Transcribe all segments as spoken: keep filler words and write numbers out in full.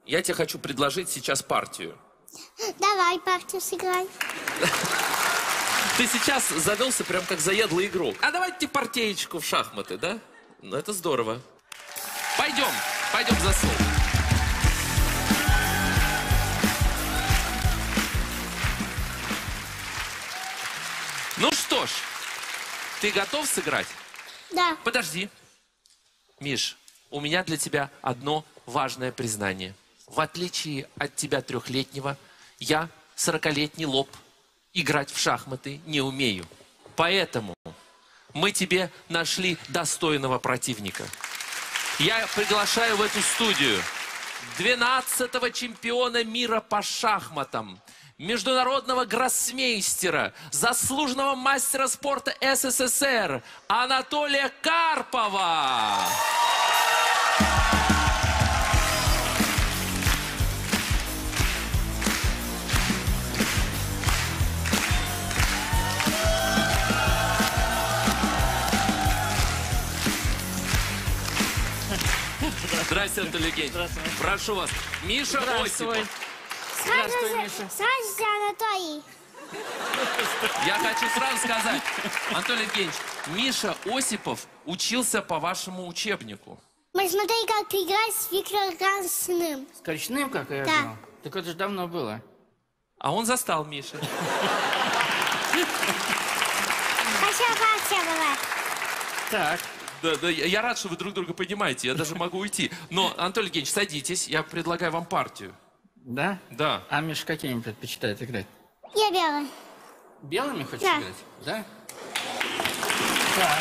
Я тебе хочу предложить сейчас партию. Давай партию сыграй. Ты сейчас завелся прям как заядлый игрок. А давайте партеечку в шахматы, да? Ну, это здорово. Пойдем, пойдем за стол. Ну что ж, ты готов сыграть? Да. Подожди. Миш, у меня для тебя одно важное признание. В отличие от тебя трехлетнего, я, сорокалетний лоб, играть в шахматы не умею. Поэтому мы тебе нашли достойного противника. Я приглашаю в эту студию двенадцатого чемпиона мира по шахматам, международного гроссмейстера, заслуженного мастера спорта СССР Анатолия Карпова. Здравствуйте, Анатолий Евгеньевич. Прошу вас. Миша Осипов. Здравствуй, Миша. Здравствуйте, Анатолий. Я хочу сразу сказать, Анатолий Евгеньевич, Миша Осипов учился по вашему учебнику. Мы смотри, как ты играешь с Виктором Корчным. С Корчным, как я Да. играл? Так это же давно было. А он застал Миша. Хорошо, партия была. Так. Да, да, я рад, что вы друг друга понимаете. Я даже могу уйти. Но, Анатолий Евгеньевич, садитесь. Я предлагаю вам партию. Да? Да. А Миша какими предпочитает играть? Я белая. Белыми хочешь Да. играть? Да? Так.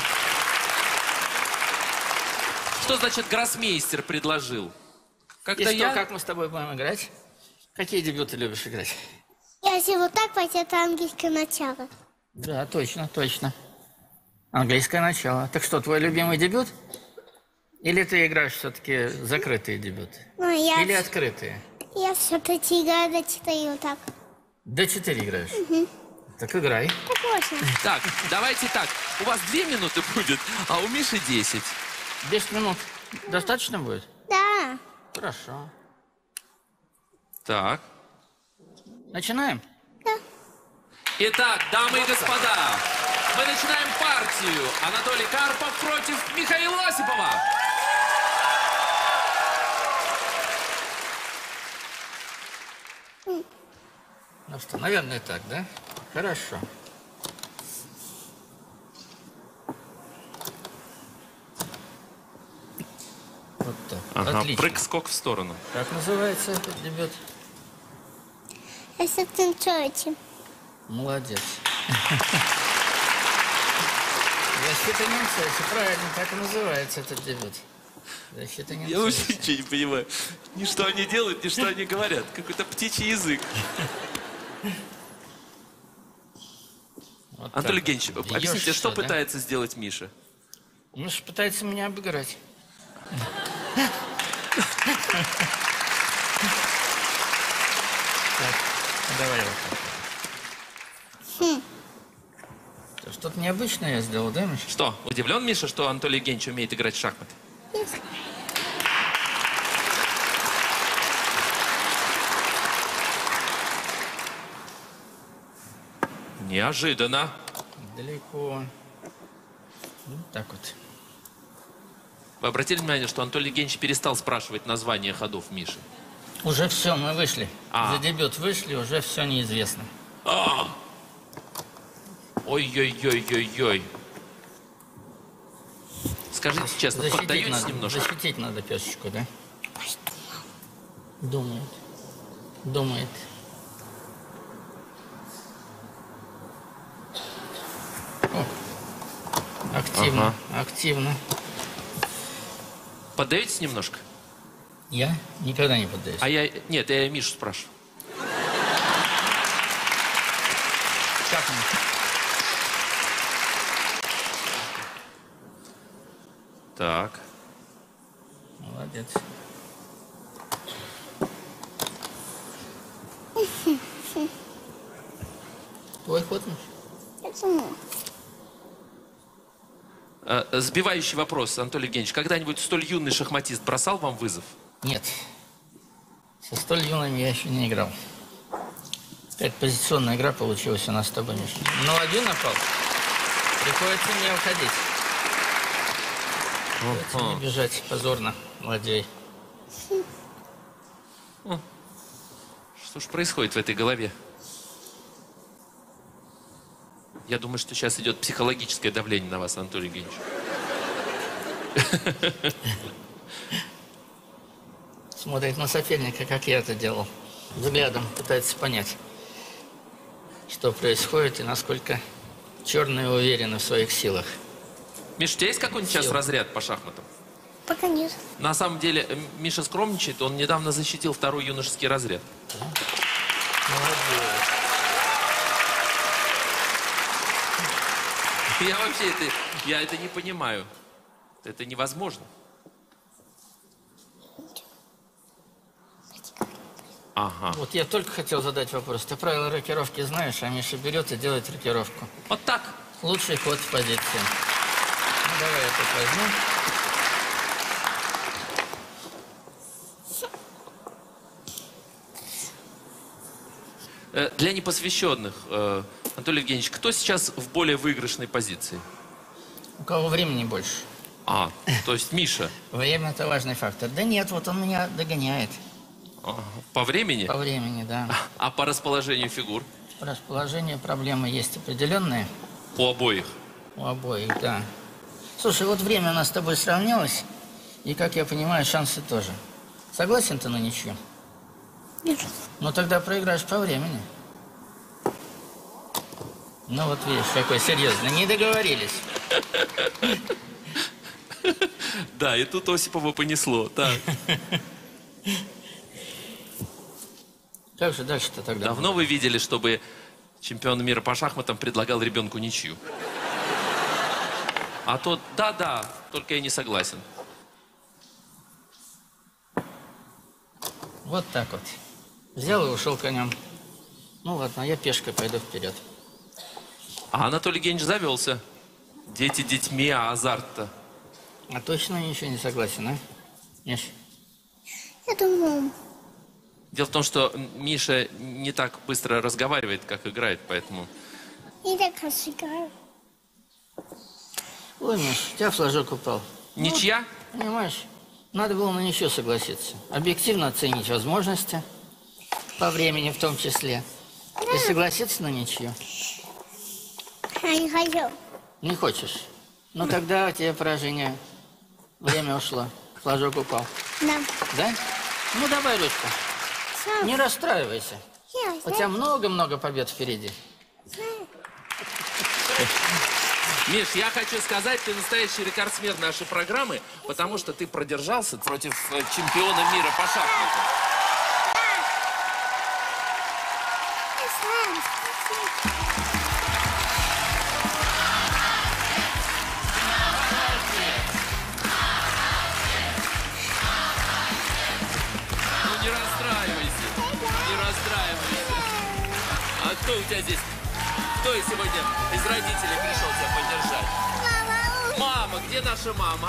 Что значит гроссмейстер предложил? И Как-то что, я... как мы с тобой будем играть? Какие дебюты любишь играть? Если вот так пойти, это английское начало. Да, точно, точно. Английское начало. Так что, твой любимый дебют? Или ты играешь все-таки закрытые дебюты? Ну, я, Или открытые? я все-таки играю до четыре вот так. До четыре играешь? Угу. Так играй. Так можно. Так, давайте так. У вас две минуты будет, а у Миши десять. Десять минут достаточно будет? Да. Хорошо. Так. Начинаем? Да. Итак, дамы и господа, мы начинаем партию. Анатолий Карпов против Михаила Осипова. Ну что, наверное, так, да? Хорошо. Вот так. Ага, Отлично. прыг-скок в сторону. Как называется этот дебют? Если танцуете. Молодец. Защита Немцовича, правильно, так и называется этот дебют. Защита Я Немцовича. вообще ничего не понимаю. Ни что они делают, ни что они говорят. Какой-то птичий язык. Вот Анатолий так Евгеньевич, вот. объясните, Бьешь что всё, да? пытается сделать Миша? Миша пытается меня обыграть. Так, давай вот так. Хм. Что-то необычное я сделал, да, Миша? Что, удивлен Миша, что Анатолий Евгеньевич умеет играть в шахматы? Yes. Неожиданно. Далеко. Вот так вот. Вы обратили внимание, что Анатолий Евгеньевич перестал спрашивать название ходов Миши? Уже все, мы вышли. А. За дебют вышли, уже все неизвестно. А! Ой-ой-ой-ой-ой. Скажите честно, Защитить поддаетесь надо, немножко? защитить надо песочку, да? Думает. Думает. О, активно, активно. Поддаетесь немножко? Я никогда не поддаюсь. А я... Нет, я Мишу спрашиваю. Как он? Так. Молодец. Твой ход, Миш? Почему? Э, Сбивающий вопрос, Анатолий Евгеньевич. Когда-нибудь столь юный шахматист бросал вам вызов? Нет. Со столь юными я еще не играл. Какая-то позиционная игра получилась у нас с тобой, Миша. На ладью напал. Приходится мне уходить. Приходится мне бежать позорно, ладьей. Что ж происходит в этой голове? Я думаю, что сейчас идет психологическое давление на вас, Анатолий Евгеньевич. Смотрит на соперника, как я это делал. Взглядом пытается понять, что происходит и насколько черные уверены в своих силах. Миша, у тебя есть какой-нибудь сейчас Сил. разряд по шахматам? Пока нет. На самом деле, э, Миша скромничает, он недавно защитил второй юношеский разряд. Молодец. Я вообще это, я это не понимаю. Это невозможно. Ага. Вот я только хотел задать вопрос. Ты правила рокировки знаешь, а Миша берет и делает рокировку. Вот так. Лучший ход в позиции. Ну, давай я тут возьму. Э, Для непосвященных, э, Анатолий Евгеньевич, кто сейчас в более выигрышной позиции? У кого времени больше? А, то есть Миша. Время – это важный фактор. Да нет, вот он меня догоняет. Ага. По времени? По времени, да. А по расположению фигур? По расположению проблемы есть определенные. У обоих. У обоих, да. Слушай, вот время у нас с тобой сравнялось, и, как я понимаю, шансы тоже. Согласен ты на ничью? Нет. Ну, тогда проиграешь по времени. Ну, вот видишь, какой серьезный. Не договорились. Да, и тут Осипова понесло. Так. Как же дальше-то тогда? Давно вы видели, чтобы чемпион мира по шахматам предлагал ребенку ничью? А то да-да, только я не согласен. Вот так вот. Взял и ушел конем. Ну ладно, я пешкой пойду вперед. А Анатолий Евгеньевич завелся. Дети детьми, а азарт-то. А точно ничего не согласен, а? Миш? Я думаю, Дело в том, что Миша не так быстро разговаривает, как играет, поэтому... я так раз играю. Ой, Миш, у тебя флажок упал. Ничья? Понимаешь, надо было на ничего согласиться. Объективно оценить возможности, по времени в том числе. И согласиться на ничью. Я не хочу. Не хочешь? Ну тогда у тебя поражение. Время ушло. Флажок упал. Да. Да? Ну давай ручку. Сам. Не расстраивайся. Я У тебя много-много побед впереди. знаю. Миш, я хочу сказать, ты настоящий рекордсмен нашей программы, потому что ты продержался против э, чемпиона мира по шахматам. Я знаю. Спасибо. Ну не расстраивайся, не расстраивайся. А кто у тебя здесь? Кто сегодня из родителей пришел тебя поддержать? Мама. Мама, где наша мама?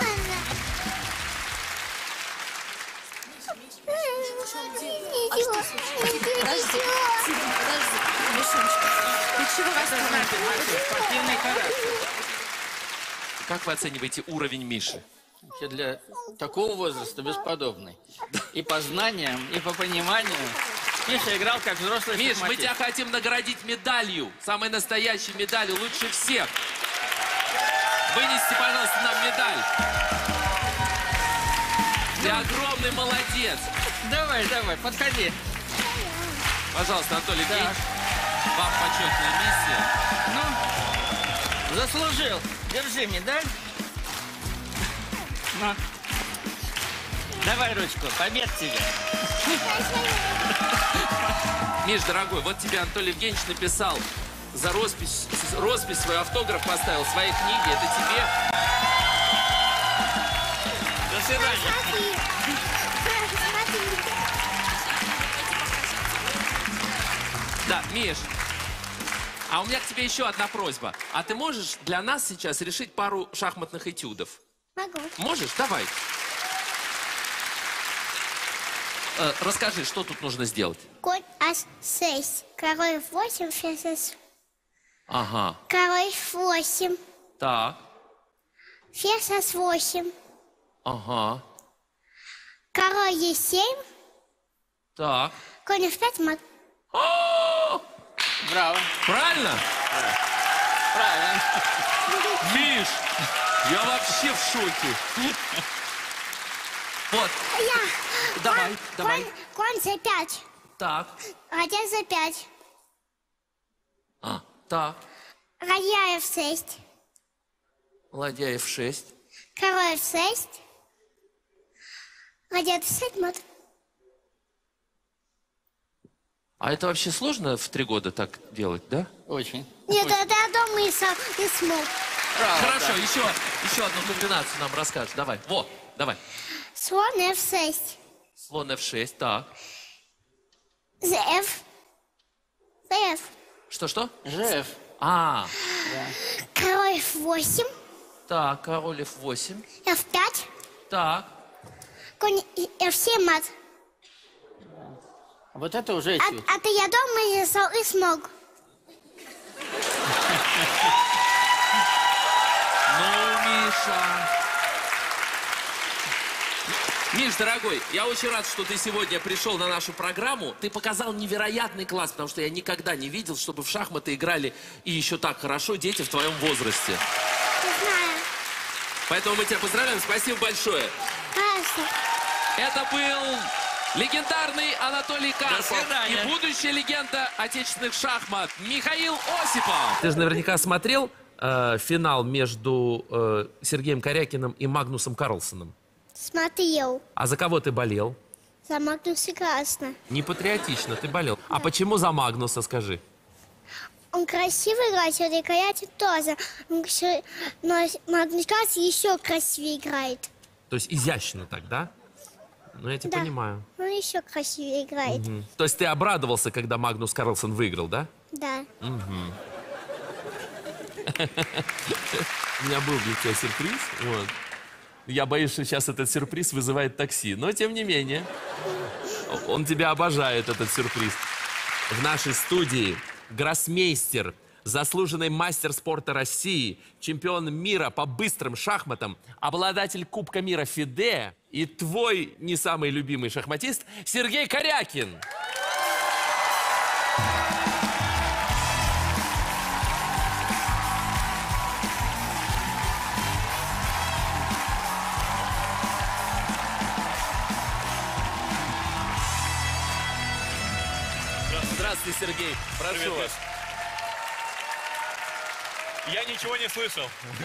Подожди, Тима, подожди. Мишунечка, ты чего расстроилась? Спортивный характер. Как вы оцениваете уровень Миши? Вообще для такого возраста бесподобный. И по знаниям, и по пониманию. Миша играл как взрослый Миш, мы шахматист. тебя хотим наградить медалью. Самой настоящей медалью, лучше всех. Вынести, пожалуйста, нам медаль. Ты огромный молодец. Давай, давай, подходи. Пожалуйста, Анатолий Да. Евгеньевич, вам почетная миссия. Ну, заслужил. Держи медаль. Ну. Давай ручку, побед тебе. Миш, дорогой, вот тебе Анатолий Евгеньевич написал за роспись, роспись свой автограф поставил в своей книге. Это тебе. До свидания. Смотри. Смотри. Да, Миш, а у меня к тебе еще одна просьба. А ты можешь для нас сейчас решить пару шахматных этюдов? Могу. Можешь? Давай. Э, расскажи, что тут нужно сделать? Конь ас шесть. Король восемь. Ферзь ас... Ага. Король восемь. Так. Ферзь ас восемь. Ага. Король е семь. Так. Конь эф пять. Мат. Браво. Правильно? Правильно. Миш, я вообще в шоке. Вот. Я. Давай, Конь, давай. Конь, конь за пять. Так. Ладья за пять. А, так. Ладья эф шесть. Ладья эф шесть. Король эф шесть. Ладья эф шесть. Мат. А это вообще сложно в три года так делать, да? Очень. Нет, это я дома и сам не смог. Браво, Хорошо, да. еще, еще одну комбинацию нам расскажешь. Давай. Во, давай. Слон эф шесть. Слон эф шесть, так. За эф. За эф. Что-что? Жеф. А, Король эф восемь. так, король эф восемь. эф пять. Так. Конь эф семь. Мат. Вот это уже А, этюд. а ты я дома и сам и смог. Ну, Миша. Миш, дорогой, я очень рад, что ты сегодня пришел на нашу программу. Ты показал невероятный класс, потому что я никогда не видел, чтобы в шахматы играли и еще так хорошо дети в твоем возрасте. Не знаю. Поэтому мы тебя поздравляем. Спасибо большое. Хорошо. Это был легендарный Анатолий Карпов свидания. и будущая легенда отечественных шахмат Михаил Осипов. Ты же наверняка смотрел э, финал между э, Сергеем Корякиным и Магнусом Карлсоном. Смотрел. А за кого ты болел? За Магнуса Красна. Не патриотично, ты болел. А почему за Магнуса, скажи? Он красиво играет, и Корякин тоже. Он еще- Но Магнус Красный еще красивее играет. То есть изящно так, да? Ну, я тебя Да. понимаю. Он еще красивее играет. Мгм. То есть ты обрадовался, когда Магнус Карлсон выиграл, да? Да. У меня был для тебя сюрприз. Вот. Я боюсь, что сейчас этот сюрприз вызывает такси. Но, тем не менее, он тебя обожает, этот сюрприз. В нашей студии гроссмейстер, заслуженный мастер спорта России, чемпион мира по быстрым шахматам, обладатель Кубка мира ФИДЕ и твой не самый любимый шахматист Сергей Корякин. Здравствуйте, Сергей. Прошу Привет, вас. Я ничего не слышал.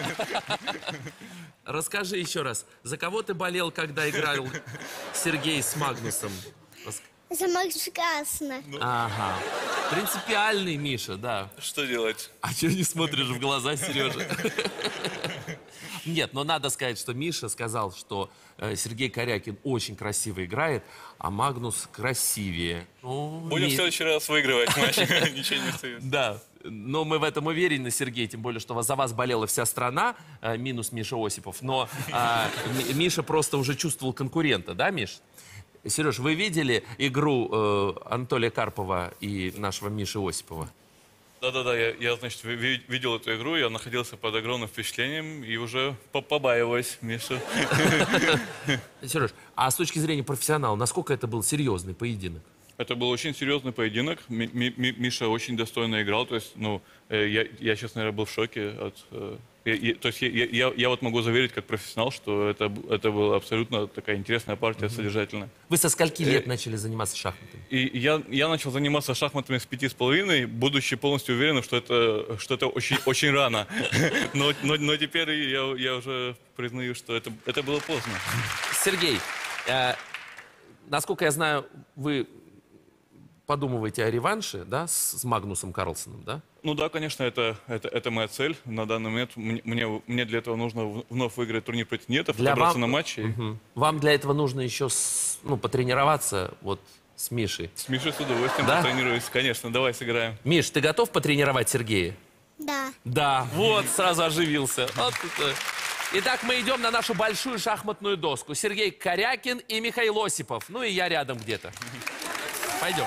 Расскажи еще раз, за кого ты болел, когда играл Сергей с Магнусом? Рас- За Магнуса Красна. Ага. Принципиальный Миша, да. Что делать? А чего не смотришь в глаза, Сережа? Нет, но надо сказать, что Миша сказал, что э, Сергей Корякин очень красиво играет, а Магнус красивее. Ну, Будем не- в следующий раз выигрывать матч. Ничего не остается. Да, но мы в этом уверены, Сергей, тем более, что за вас болела вся страна, э, минус Миша Осипов, но э, Ми- Миша просто уже чувствовал конкурента, да, Миш? Сереж, вы видели игру э, Анатолия Карпова и нашего Миши Осипова? Да-да-да, я, я, значит, ви- ви- видел эту игру, я находился под огромным впечатлением и уже по- побаиваюсь Мишу. Сереж, а с точки зрения профессионала, насколько это был серьезный поединок? Это был очень серьезный поединок. Ми- ми- ми- Миша очень достойно играл. То есть, ну, э, я, я, честно говоря, был в шоке от... э, я- я- то есть я, я- я- я вот могу заверить как профессионал, что это, б- это была абсолютно такая интересная партия, содержательная. Вы со скольки лет начали заниматься шахматами? И я, я начал заниматься шахматами с пяти с половиной, будучи полностью уверенным, что это, что это очень, очень рано. Но, но, но теперь я, я уже признаю, что это, это было поздно. Сергей, э, насколько я знаю, вы подумываете о реванше, да, с, с Магнусом Карлсоном, да? Ну да, конечно, это, это, это моя цель. На данный момент мне, мне, мне для этого нужно в- вновь выиграть турнир против нетов, Для отобраться вам- на матчи. Мгм. Вам для этого нужно еще с- ну, потренироваться вот с Мишей. С Мишей с удовольствием Да? потренируюсь. Конечно, давай сыграем. Миш, ты готов потренировать Сергея? Да. Да, вот, сразу оживился. Вот это. Итак, мы идем на нашу большую шахматную доску. Сергей Корякин и Михаил Осипов. Ну и я рядом где-то. Пойдем.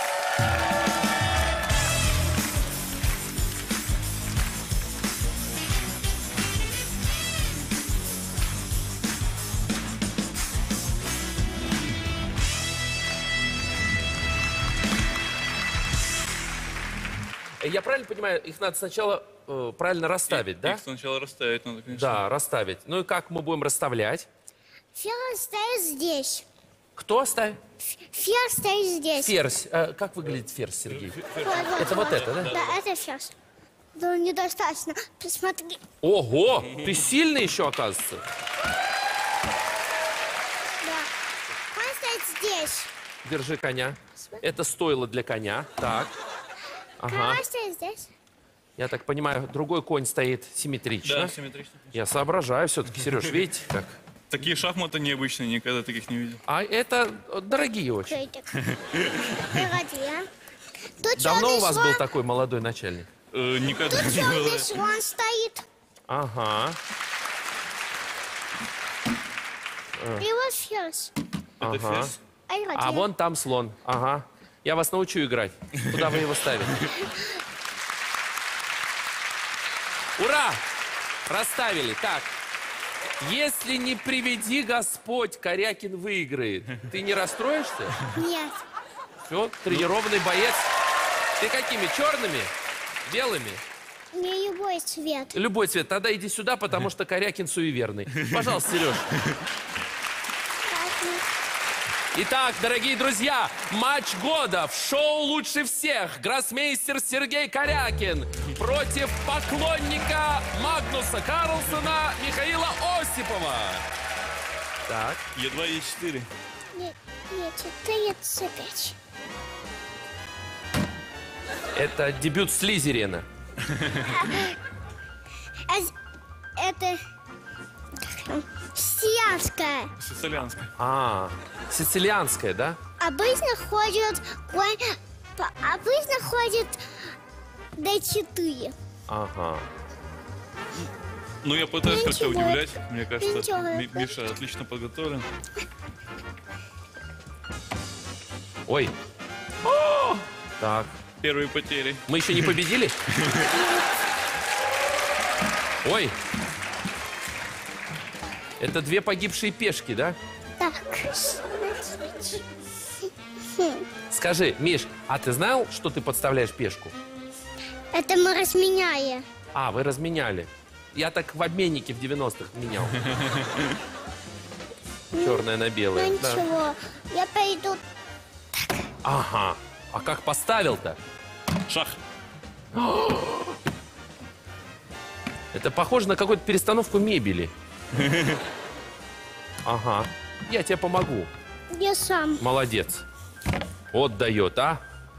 Я правильно понимаю, их надо сначала э, правильно расставить, Их да? сначала расставить надо, конечно. Да, расставить. Ну и как мы будем расставлять? Ферзь стоит здесь. Кто ставит? Ферзь стоит здесь. Ферзь. Э, как выглядит ферзь, Сергей? Вот, вот, Это вот это, да? Да, это ферзь. Да, недостаточно. Посмотри. Ого! Ты сильный еще, оказывается. Да. Он стоит здесь. Держи коня. Это стойло для коня. Так. Ага. Король стоит здесь. Я так понимаю, другой конь стоит симметрично. Да, симметрично. Я соображаю все-таки, Сереж, видите как? Такие шахматы необычные, никогда таких не видел. А это э, дорогие очень. Критик. Погоди. Тут Давно черный у вас слон. был такой молодой начальник? Э, никогда Тут не было. черный слон стоит. Ага. И вот ферзь. Это Ага. ферзь. А, и А вон там слон. Ага. Я вас научу играть. Куда вы его ставите? Ура! Расставили. Так. Если не приведи Господь, Корякин выиграет. Ты не расстроишься? Нет. Все, тренированный боец. Ты какими? Черными? Белыми? Не любой цвет. Любой цвет. Тогда иди сюда, потому что Корякин суеверный. Пожалуйста, Сереж. Итак, дорогие друзья, матч года в шоу «Лучше всех». Гроссмейстер Сергей Корякин против поклонника Магнуса Карлсона Михаила Осипова. Так. Е два, Е четыре. Нет, нет, четыре, Ц пять. Это дебют Слизерина. Это сианская. Сицилианская. А, сицилианская, да? Обычно ходят конь, по- обычно ходит Д четыре. Ага. Ну, я пытаюсь как-то Ничего. удивлять. Мне кажется, Ничего. Ми- Миша отлично подготовлен. Ой. О! Так. Первые потери. Мы еще не победили? Ой. Это две погибшие пешки, да? Так. Скажи, Миш, а ты знал, что ты подставляешь пешку? Это мы разменяли. А, вы разменяли. Я так в обменнике в девяностых менял. Черное на Ну белое. Да. ничего, я пойду. Ага. А как поставил-то? Шах. Это похоже на какую-то перестановку мебели. Ага. Я тебе помогу. Я сам. Молодец. Вот дает, а?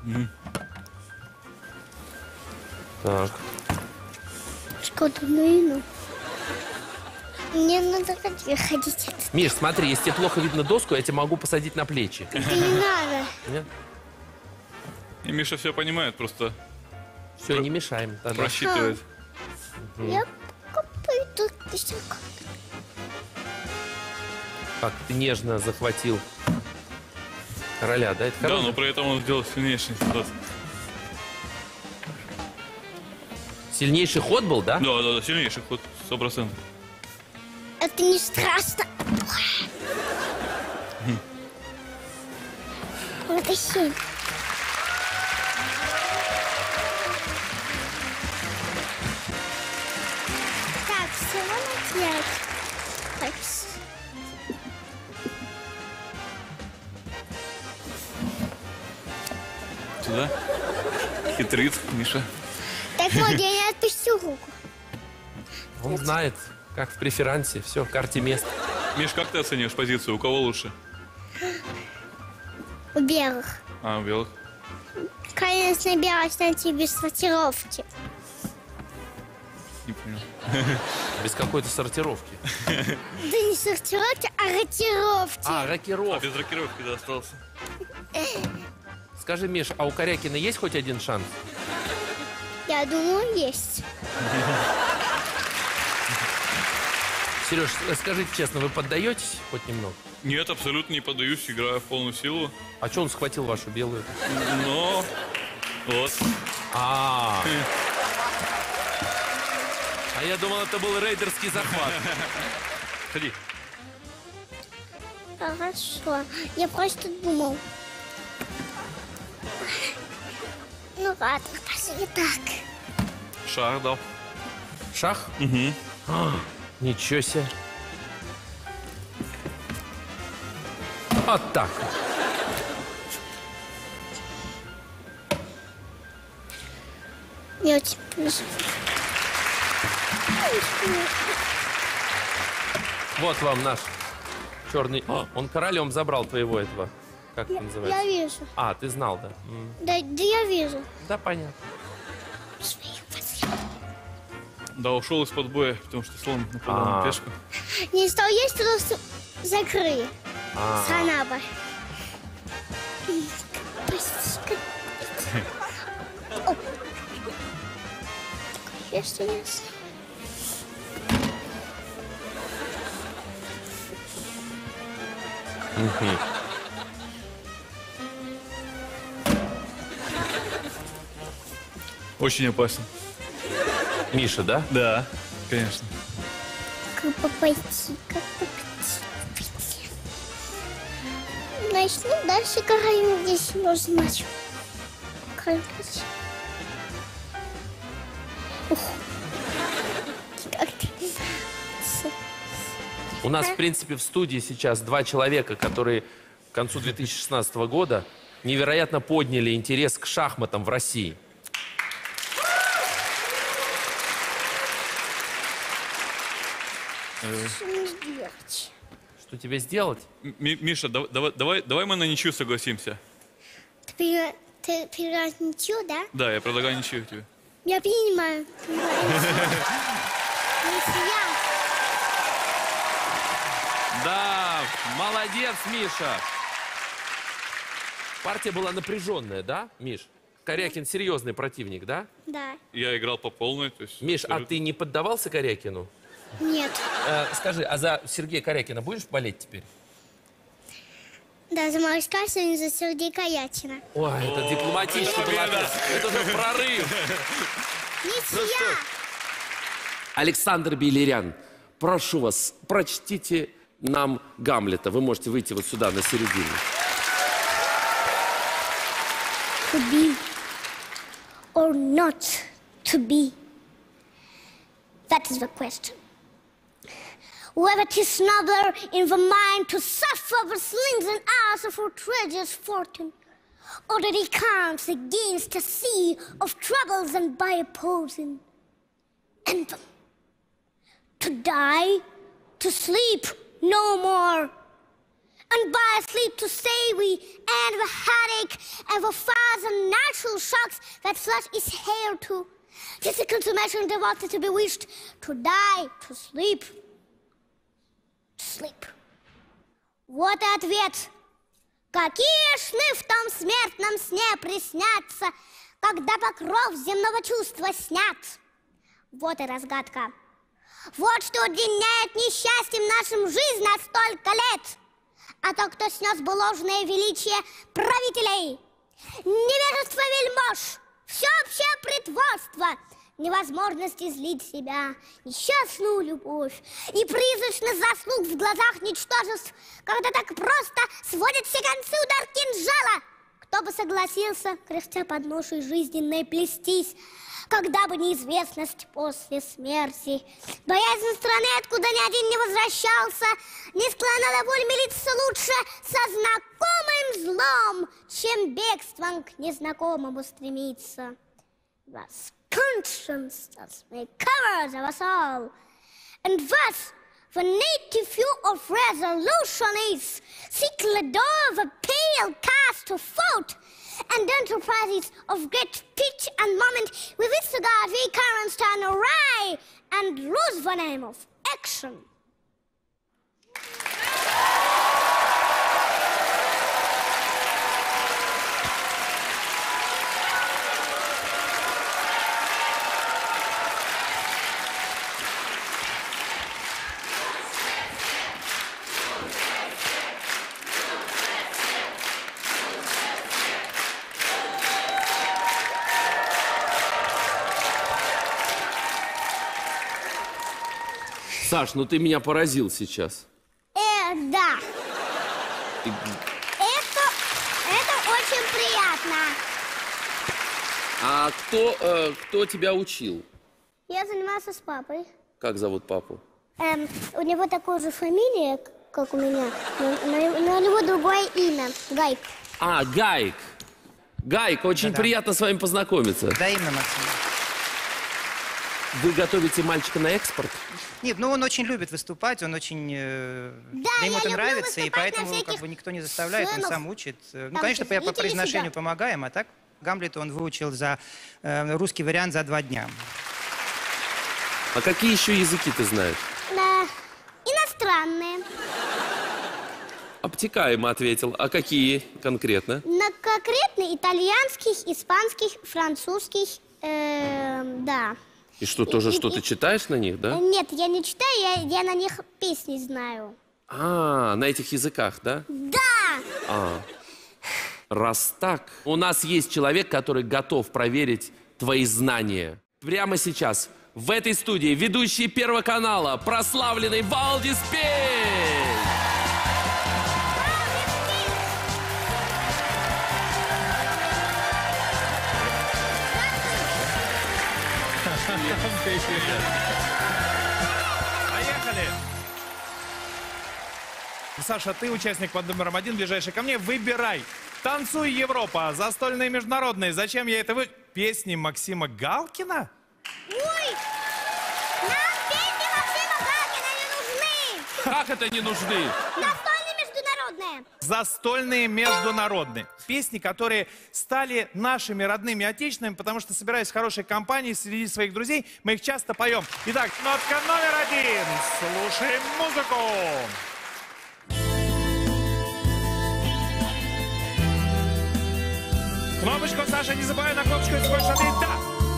Так. Что-то наину. Мне надо ходить. Миш, смотри, если тебе плохо видно доску, я тебя могу посадить на плечи. Это не надо. Нет? И Миша все понимает, просто Все, не мешаем. Тогда. просчитывает. Я пойду. Как ты нежно захватил короля, да? Это Да, хорошо? но при этом он сделал сильнейший ход. Сильнейший ход был, да? Да, да, да, сильнейший ход, сто процентов. Это не страшно. Это семь. Так, всего на пять. Так, с- Сюда. Хитрит Миша. так вот, я не отпущу руку. Он знает, как в преферансе. Все, в карте мест. Миш, как ты оценишь позицию? У кого лучше? У белых. А, у белых. Конечно, белых станьте без сортировки. Не понял. Без какой-то сортировки. Да не сортировки, а ротировки. А, А, рокировка. без рокировки, да, остался. Скажи, Миш, а у Корякина есть хоть один шанс? Я думаю, есть. Сереж, скажите честно, вы поддаетесь хоть немного? Нет, абсолютно не поддаюсь, играю в полную силу. А что он схватил вашу белую? Но вот. А, а я думал, это был рейдерский захват. Ходи. Хорошо. Я просто думал. Ну ладно, даже не так. Шах дал. Шах? Угу. А, ничего себе. Вот так. Мне очень повезло. Вот вам наш черный... О, он королем забрал твоего этого. Как это Я называется? вижу. А, ты знал, да? М. Да, да я вижу. Да, понятно. Да, ушел из-под боя, потому что слон нападал А. на пешку. Не стал есть, просто закрыли. А. Санаба. Ясно, ясно. Очень опасно. Миша, да? Да, конечно. Как бы пойти, как бы пойти, пойти. Значит, ну, дальше королем здесь можно начать. Королем. Ух. Как ты? У нас, в принципе, в студии сейчас два человека, которые к концу две тысячи шестнадцатого года невероятно подняли интерес к шахматам в России. Что мне сделать? Что тебе сделать? М- Миша, дав- давай, давай, давай мы на ничью согласимся. Ты, пере- ты переиграешь ничью, да? Да, я предлагаю ничью тебе. Я понимаю. Ничья. Да, молодец, Миша. Партия была напряженная, да, Миш? Корякин серьезный противник, да? Да. Я играл по полной, то есть... Миш, а абсолютно- ты не поддавался Корякину? Нет. Э, скажи, а за Сергея Корякина будешь болеть теперь? Да, за Маршка сегодня за Сергея Каятина. Ой, это дипломатично это было. победа. Это же прорыв. Ничья. Александр Белерян, прошу вас, прочтите нам Гамлета. Вы можете выйти вот сюда, на середину. To be or not to be? That is the question. Whether 'tis nobler in the mind to suffer the slings and arrows of outrageous fortune, or that he counts against a sea of troubles and by opposing anthem. To die, to sleep no more, and by sleep to say we end the headache and the fires and natural shocks that flesh is heir to. Difficult to measure and devoted to be wished. To die, to sleep, to sleep. Вот и ответ. Какие сны в том смертном сне приснятся, когда покров земного чувства снят? Вот и разгадка. Вот что удлиняет несчастьем нашим жизнь на столько лет. А то, кто снес бы ложное величие правителей, невежество вельмож, всеобщее притворство, невозможность излить себя, несчастную любовь и призрачных заслуг в глазах ничтожеств, когда так просто сводят все концы удар кинжала. Кто бы согласился, кряхтя под ношей жизненной плестись, когда бы неизвестность после смерти, боязнь страны, откуда ни один не возвращался, не склоняла воль мириться лучше со знакомым злом, чем бегством к незнакомому стремиться. Thus conscience does make cowards of us all, and thus the native view of resolution is seek the door of a pale cast of thought, and enterprises of great pitch and moment with its regard we currents turn awry and lose the name of action. Саш, ну ты меня поразил сейчас. Э, да. Это, это очень приятно. А кто, э, кто тебя учил? Я занимался с папой. Как зовут папу? Эм, у него такая же фамилия, как у меня, но, но- но у него другое имя. Гайк. А, Гайк. Гайк, очень Да-да. приятно с вами познакомиться. Взаимно, Максим. Вы готовите мальчика на экспорт? Нет, ну он очень любит выступать, он очень... э, Да, ему я это люблю нравится, и выступать на поэтому всяких как бы никто не заставляет, он сценах. сам учит. Э, Ну, Там конечно, по, по идите произношению сюда. помогаем, а так Гамлета он выучил за э, русский вариант за два дня. А какие еще языки ты знаешь? Да. Иностранные. Обтекаемо ответил. А какие конкретно? На конкретно итальянских, испанских, французских, эм, да. И что, тоже И- и- что-то и- читаешь на них, Э, да? Нет, я не читаю, я, я на них песни знаю. А, на этих языках, да? Да! А, раз так, у нас есть человек, который готов проверить твои знания. Прямо сейчас в этой студии ведущий Первого канала, прославленный Валдис Пель. Поехали! Саша, ты участник под номером один, ближайший ко мне. Выбирай. Танцуй, Европа, застольные международные. Зачем я это вы... Песни Максима Галкина? Ой! Нам песни Максима Галкина не нужны! Как это не нужны? Настольные международные! Застольные международные. Песни, которые стали нашими родными, отечественными, потому что, собираясь в хорошей компании среди своих друзей, мы их часто поем. Итак, нотка номер один. Слушаем музыку. Кнопочку, Саша, не забывай на кнопочку, если хочешь ответить «да».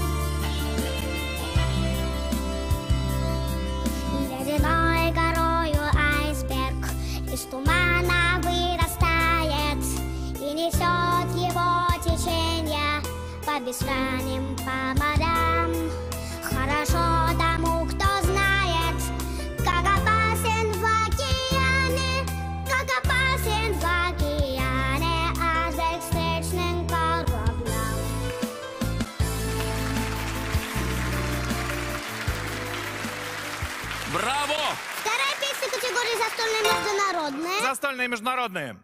Ледяной горою айсберг из тумана вырастает и несет его течение по бескрайним проводам. Хорошо тому, кто знает, как опасен в океане, как опасен в океане айсберг встречным кораблям. Браво! Вторая песня категории «Застольные международные». Застольные международные.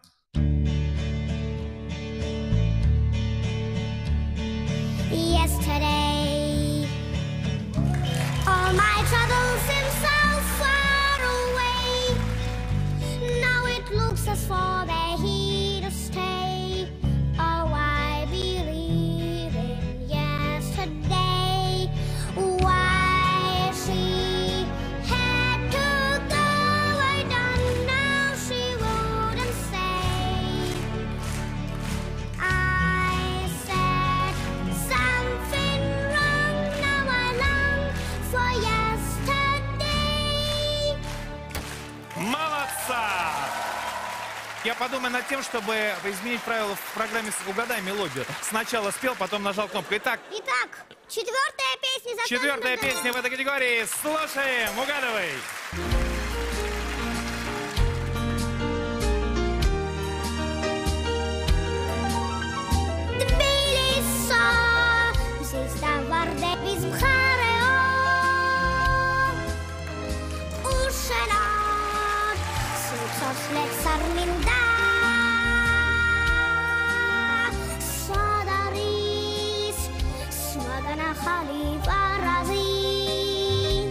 Yesterday, all my troubles seem so far away. Now it looks as though they're here to stay. Oh, I believe in yesterday. Why she had to go, I don't know. She wouldn't say. I said something wrong. Now I long for yesterday. Молодца! Я подумаю над тем, чтобы изменить правила в программе «Угадай мелодию». Сначала спел, потом нажал кнопку. Итак, Итак, четвертая песня за четвертая песня в этой категории. Слушаем, угадывай. Тбилисо, звезда Варде из Бхарео. Ушенот, слуцов след Сарминда. Садарис, смагана халифа рази.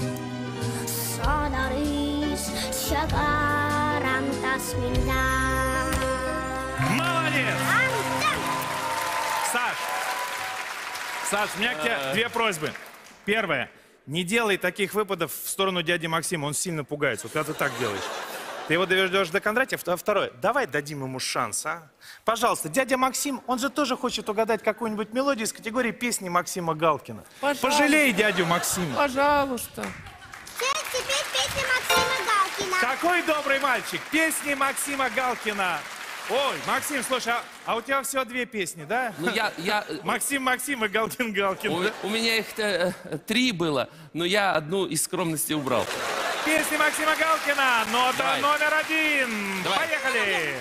Садарис, шагарам тасминда. Молодец! Антем! Саш, Саш, у меня к тебе две просьбы. Первая. Не делай таких выпадов в сторону дяди Максима, он сильно пугается. Вот когда ты так делаешь. Ты его доведешь до Кондратьев. А второе. Давай дадим ему шанс, а? Пожалуйста, дядя Максим, он же тоже хочет угадать какую-нибудь мелодию из категории песни Максима Галкина. Пожалуйста. Пожалей дядю Максима. Пожалуйста. Теперь песня Максима Галкина. Какой добрый мальчик. Песни Максима Галкина. Ой, Максим, слушай, а, а у тебя всего две песни, да? Ну я, я, э, Максим, Максим и Галкин, Галкин. у, да? у меня их э, три было, но я одну из скромности убрал. песни Максима Галкина. Нота Давай. номер один. Давай. Поехали.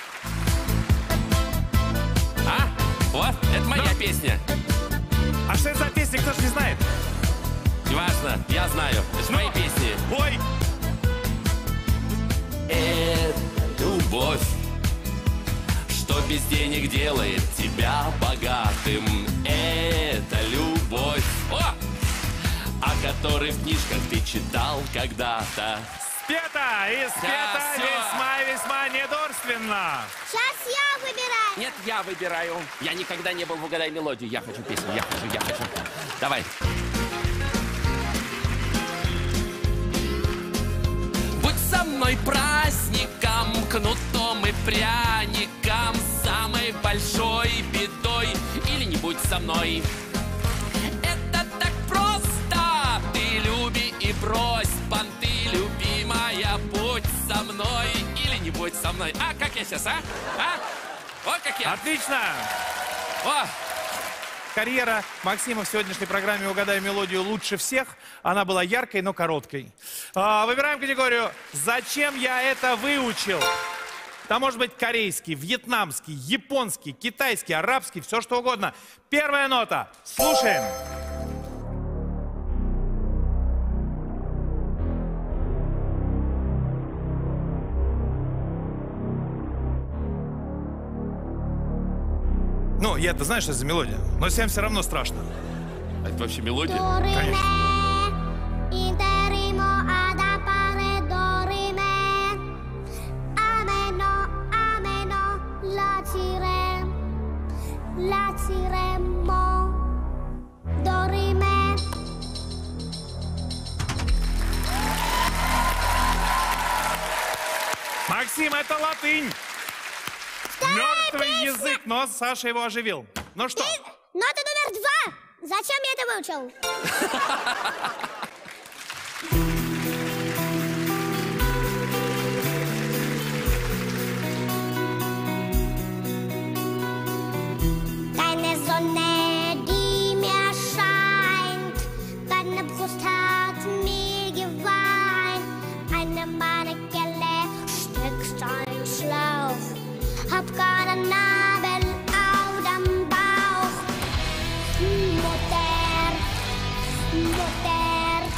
А? Вот, это моя Ну. песня. А что это за песня, кто ж не знает? Неважно, я знаю. Это ж Ну. мои песни. Ой. Это любовь, что без денег делает тебя богатым. Это любовь, о! О которой в книжках ты читал когда-то. Спета и спета Да, всё. весьма-весьма недорственно. Сейчас я выбираю. Нет, я выбираю. Я никогда не был в «Угадай мелодию». Я хочу песню, я хочу, я хочу. Давай. Будь со мной праздником, кнутом и пряником, самой большой бедой, или не будь со мной. Это так просто. Ты люби и брось понты, любимая, будь со мной или не будь со мной. А, как я сейчас, а? А? Вот как я. Отлично. О! Карьера Максима в сегодняшней программе «Угадай мелодию» лучше всех. Она была яркой, но короткой. А, выбираем категорию «Зачем я это выучил?». Там может быть корейский, вьетнамский, японский, китайский, арабский, все что угодно. Первая нота. Слушаем. Ну, я-то знаю, что это за мелодия, но всем все равно страшно. А это вообще мелодия? Максим, это латынь. Мертвый язык, но Саша его оживил. Ну что? Нота номер два. Зачем я это выучил? Deine Sonne, die mir scheint, deine Brust hat mir geweint. Eine Mannequelle steckst ein Schlauch, hab keinen Nabel auf dem Bauch. Mutter, Mutter.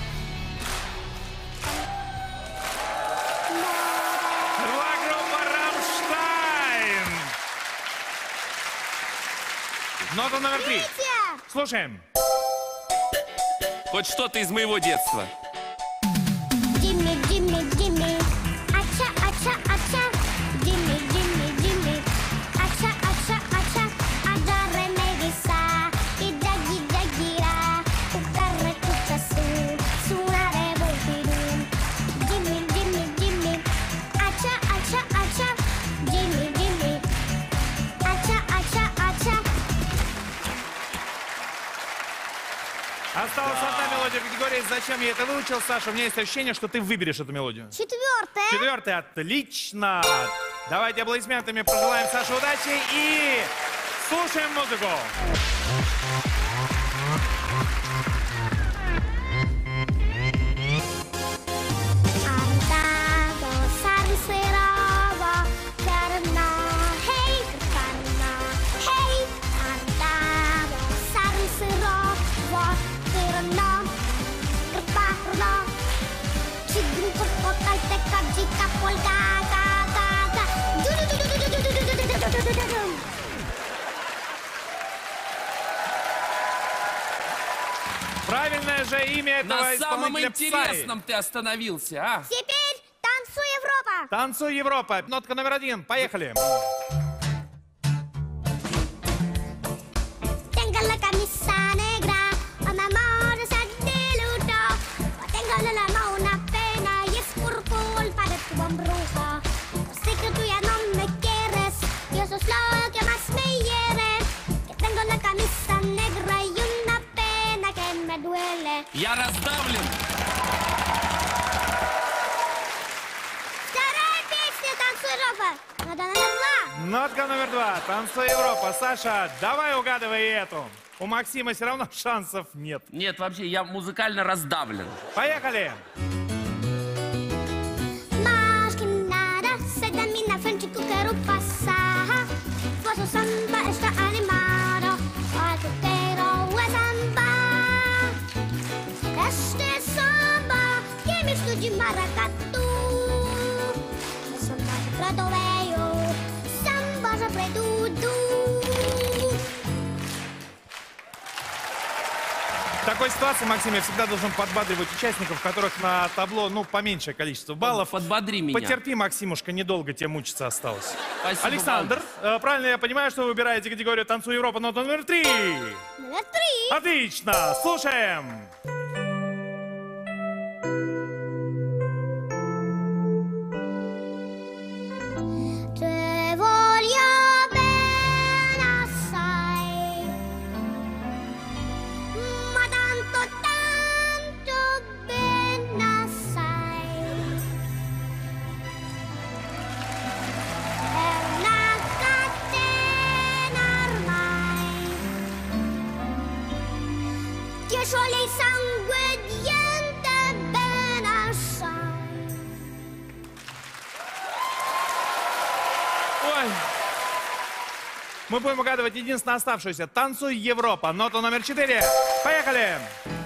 Была группа «Рамштайн». Нота номер три. Третья. Слушаем. Хоть что-то из моего детства. Jimmy, Jimmy, Jimmy. Acha, acha, acha. Jimmy, Jimmy, Jimmy. Acha, acha, acha. Adore me gisa. Ida, ida, gira. Ukarre kuchasu. Sunare voltiru. Jimmy, Jimmy, Jimmy. Acha, acha, acha. Jimmy, Jimmy. Acha, acha, acha. Осталась одна мелодия в категории «Зачем я это выучил?». Саша, у меня есть ощущение, что ты выберешь эту мелодию. Четвертая. Четвертая. Отлично. Давайте аплодисментами пожелаем Саше удачи и слушаем музыку. Andavo sarseravo karena hey karena hey andavo sarseravo karena karena cidru perkotal tekad jika polka ka ka ka du du du du du du du du du du du du du. Правильное же имя этого На самом исполнителя Псай. интересном ты остановился, а? Теперь танцуй, Европа. Танцуй, Европа. Нотка номер один. Поехали. Tengo la camisa negra, a mi amor es adiluto. Tengo en la mano una pena y es por culpa de tu embrujo. Sé que tú ya no me quieres y eso es lo que más me hiere. Que tengo la camisa negra y una pena que me duele. Я раздавлен. Вторая песня «Танцуй, Европа». Надо номер два. Нотка номер два. Танцуй, Европа. Саша, давай угадывай эту. У Максима все равно шансов нет. Нет, вообще, я музыкально раздавлен. Поехали. такой ситуации, Максим, я всегда должен подбадривать участников, которых на табло, ну, поменьшее количество баллов. Подбодри меня. Потерпи, Максимушка, недолго тебе мучиться осталось. Спасибо, Александр, э, правильно я понимаю, что вы выбираете категорию «Танцуй Европа», но номер три? Номер три. Отлично, слушаем. Te voglio bene assai, ma tanto, tanto bene assai. È una catena ormai, che scioglie il sangue niente bene assai. Ой. Мы будем угадывать единственно оставшуюся. «Танцуй Европа». Нота номер четыре. Поехали!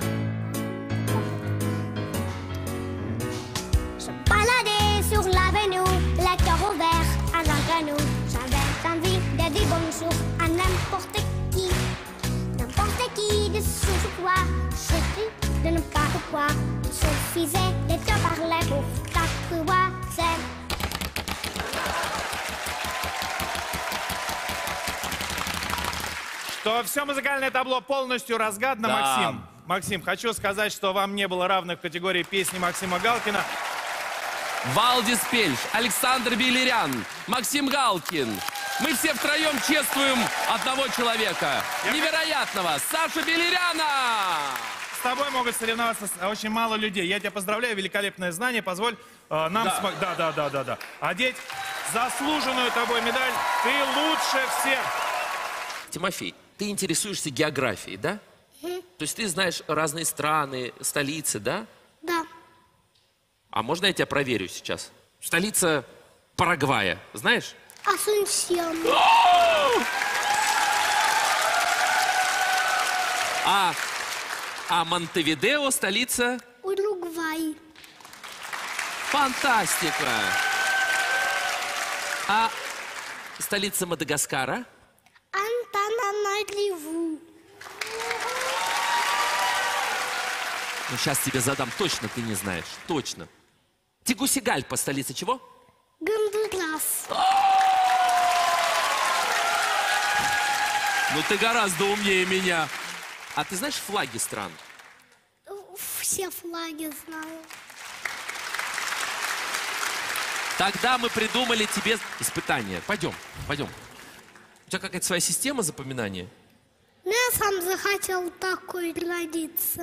Je baladais sur l'avenue, le cœur ouvert à l'inconnu. J'avais envie de dire bonjour à n'importe qui. N'importe qui de ce quoi, je dis de ne pas quoi. Il suffisait de te parler pour t'apprivoiser. Что все музыкальное табло полностью разгадано, Да. Максим. Максим, хочу сказать, что вам не было равных в категории песни Максима Галкина. Валдис Пельш, Александр Белерян, Максим Галкин. Мы все втроем чествуем одного человека. Я- Невероятного, Сашу Белеряна! С тобой могут соревноваться с- очень мало людей. Я тебя поздравляю, великолепное знание. Позволь э, нам... Да. смо- да, да, да, да, да. Одеть заслуженную тобой медаль. Ты лучше всех. Тимофей, ты интересуешься географией, да? То есть ты знаешь разные страны, столицы, да? Да. А можно я тебя проверю сейчас? Столица Парагвая, знаешь? Асунсьон. А, а Монтевидео столица? Уругвай. Фантастика! А столица Мадагаскара? Антананариву. Ну, сейчас тебе задам, точно ты не знаешь, точно. Тегусигальпа, столица чего? Гондурас. Ну, ты гораздо умнее меня. А ты знаешь флаги стран? Все флаги знаю. Тогда мы придумали тебе испытание. Пойдем, пойдем. У тебя какая-то своя система запоминания? Я сам захотел такой родиться.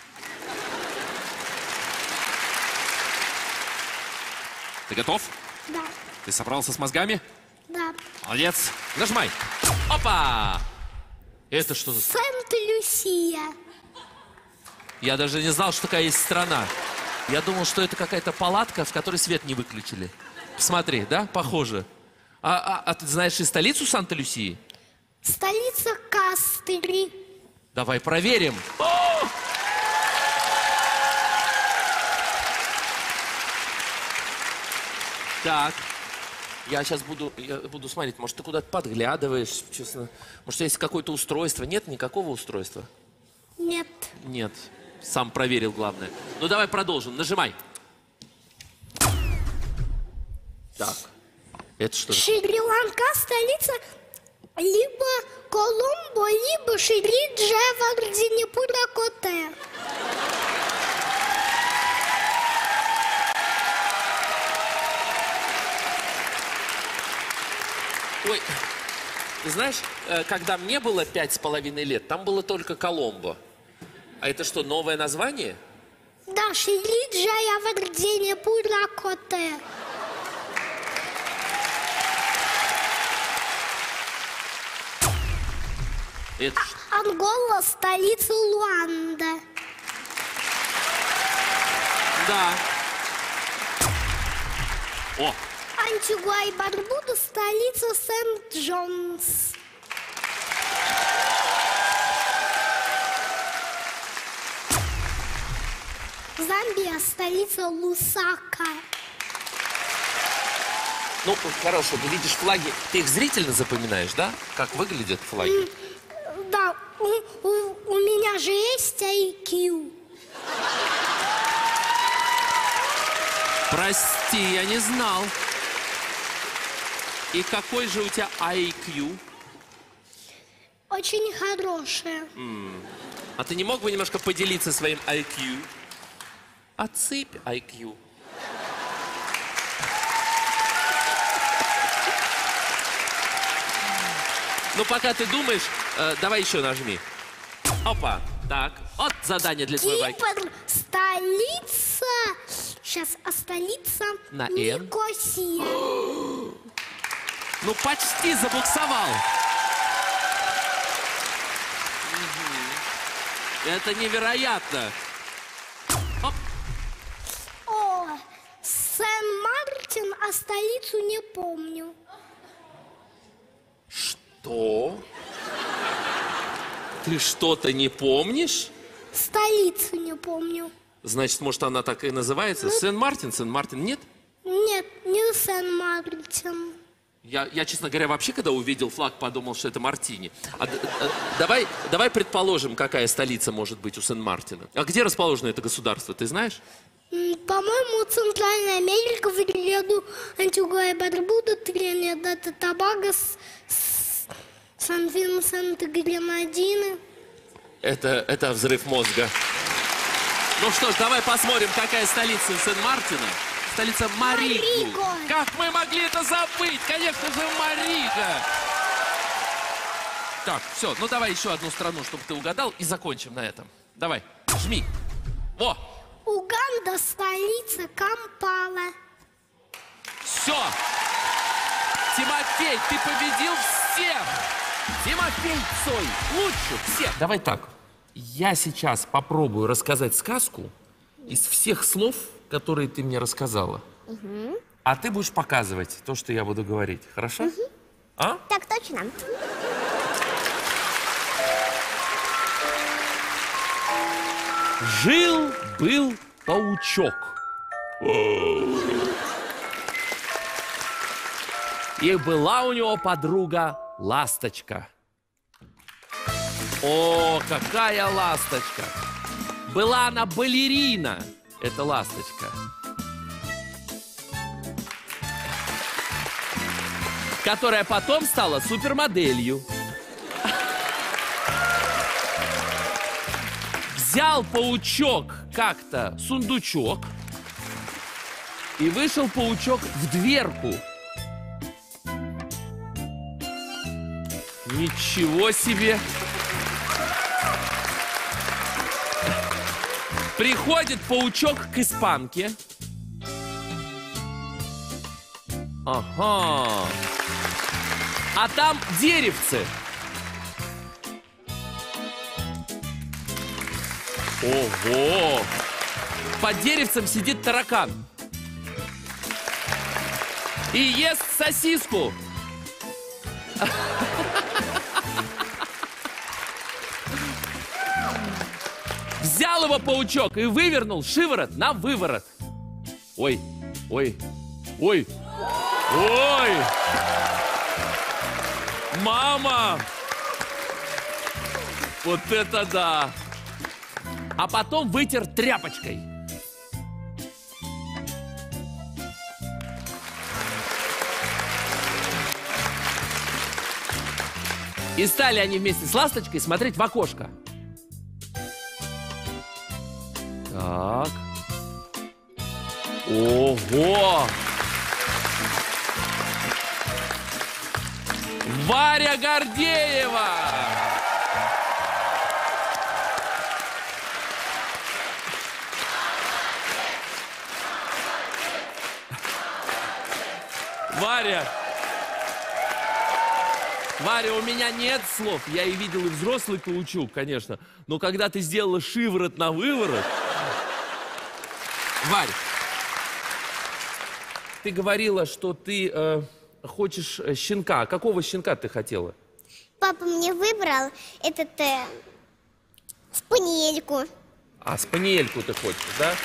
Ты готов? Да, Ты собрался с мозгами? да. Молодец. Нажимай. Опа! Это что за... Сент-Люсия. Я даже не знал, что такая есть страна. Я думал, что это какая-то палатка, в которой свет не выключили. Смотри, да? Похоже. А, а, а ты знаешь и столицу Санта-Люсии? Столица Кастери. Давай проверим. Так. Я сейчас буду, я буду смотреть, может, ты куда-то подглядываешь, честно. Может, есть какое-то устройство? Нет никакого устройства? Нет. Нет. Сам проверил, главное. Ну, давай продолжим. Нажимай. Так. Это что? Шри-Ланка столица либо Коломбо, либо Шри-Джевардинипура-Коте. Ой, ты знаешь, э, когда мне было пять с половиной лет, там было только Коломбо. А это что, новое название? Да, Шри-Джевардинипура-Коте. Это ш- Ангола столица Луанда. Да. О, Антигуа и Барбуда столица Сент-Джонс. Замбия столица Лусака. ну, хорошо, ты видишь флаги. Ты их зрительно запоминаешь, да? Как выглядят флаги? Да, у, у- у меня меня же есть ай кью. Прости, я не знал. И какой же у тебя ай кью? Очень хорошее. А ты не мог бы немножко поделиться своим ай кью? Отсыпь ай кью. Ну, пока ты думаешь, э, давай еще нажми. Опа, так. Вот задание для твоего ай кью. Кипр, столица. Сейчас, а столица На «Н». Никосия. Ну, почти забуксовал. Мгм. Это невероятно. Оп. О, Сен-Мартин, а столицу не помню. Что? Ты что-то не помнишь? Столицу не помню. Значит, может, она так и называется? Сен-Мартин? Сен-Мартин? Нет? Нет, не Сен-Мартин. Я, я, честно говоря, вообще, когда увидел флаг, подумал, что это Мартини. А, а, давай, давай предположим, какая столица может быть у Сен-Мартина. А где расположено это государство, ты знаешь? М, По-моему, Центральная Америка, в ряду Антигуа и Барбуда, Тринидад и Тобаго, с- с- Сан-Винсент и Гренадины. Это, это взрыв мозга. Ну что ж, давай посмотрим, какая столица Сен-Мартина. Столица Маригу. Мариго. Как мы могли это забыть? Конечно же, Марига. Так, все, ну давай еще одну страну, чтобы ты угадал, и закончим на этом. Давай, жми. Во, Уганда, столица Кампала. все. Тимофей, ты победил всех. Тимофей Цой лучше всех. Давай так, я сейчас попробую рассказать сказку из всех слов, которые ты мне рассказала. Угу. А ты будешь показывать то, что я буду говорить. Хорошо? Угу. А? Так точно. Жил-был паучок. И была у него подруга ласточка. О, какая ласточка! Была она балерина, эта ласточка. Которая потом стала супермоделью. Взял паучок как-то сундучок, и вышел паучок в дверку. Ничего себе! Приходит паучок к испанке. Ага. А там деревце. Ого! Под деревцем сидит таракан. И ест сосиску. Взял его паучок и вывернул шиворот на выворот. Ой, ой, ой, ой! Мама! Вот это да! А потом вытер тряпочкой. И стали они вместе с ласточкой смотреть в окошко. Так. Ого! Варя Гордеева! Варя! Варя, у меня нет слов. Я и видел и взрослый паучок, конечно. Но когда ты сделала шиворот на выворот... Варь, ты говорила, что ты э, хочешь э, щенка. Какого щенка ты хотела? Папа мне выбрал этот э, спаниельку. А, спаниельку ты хочешь, да?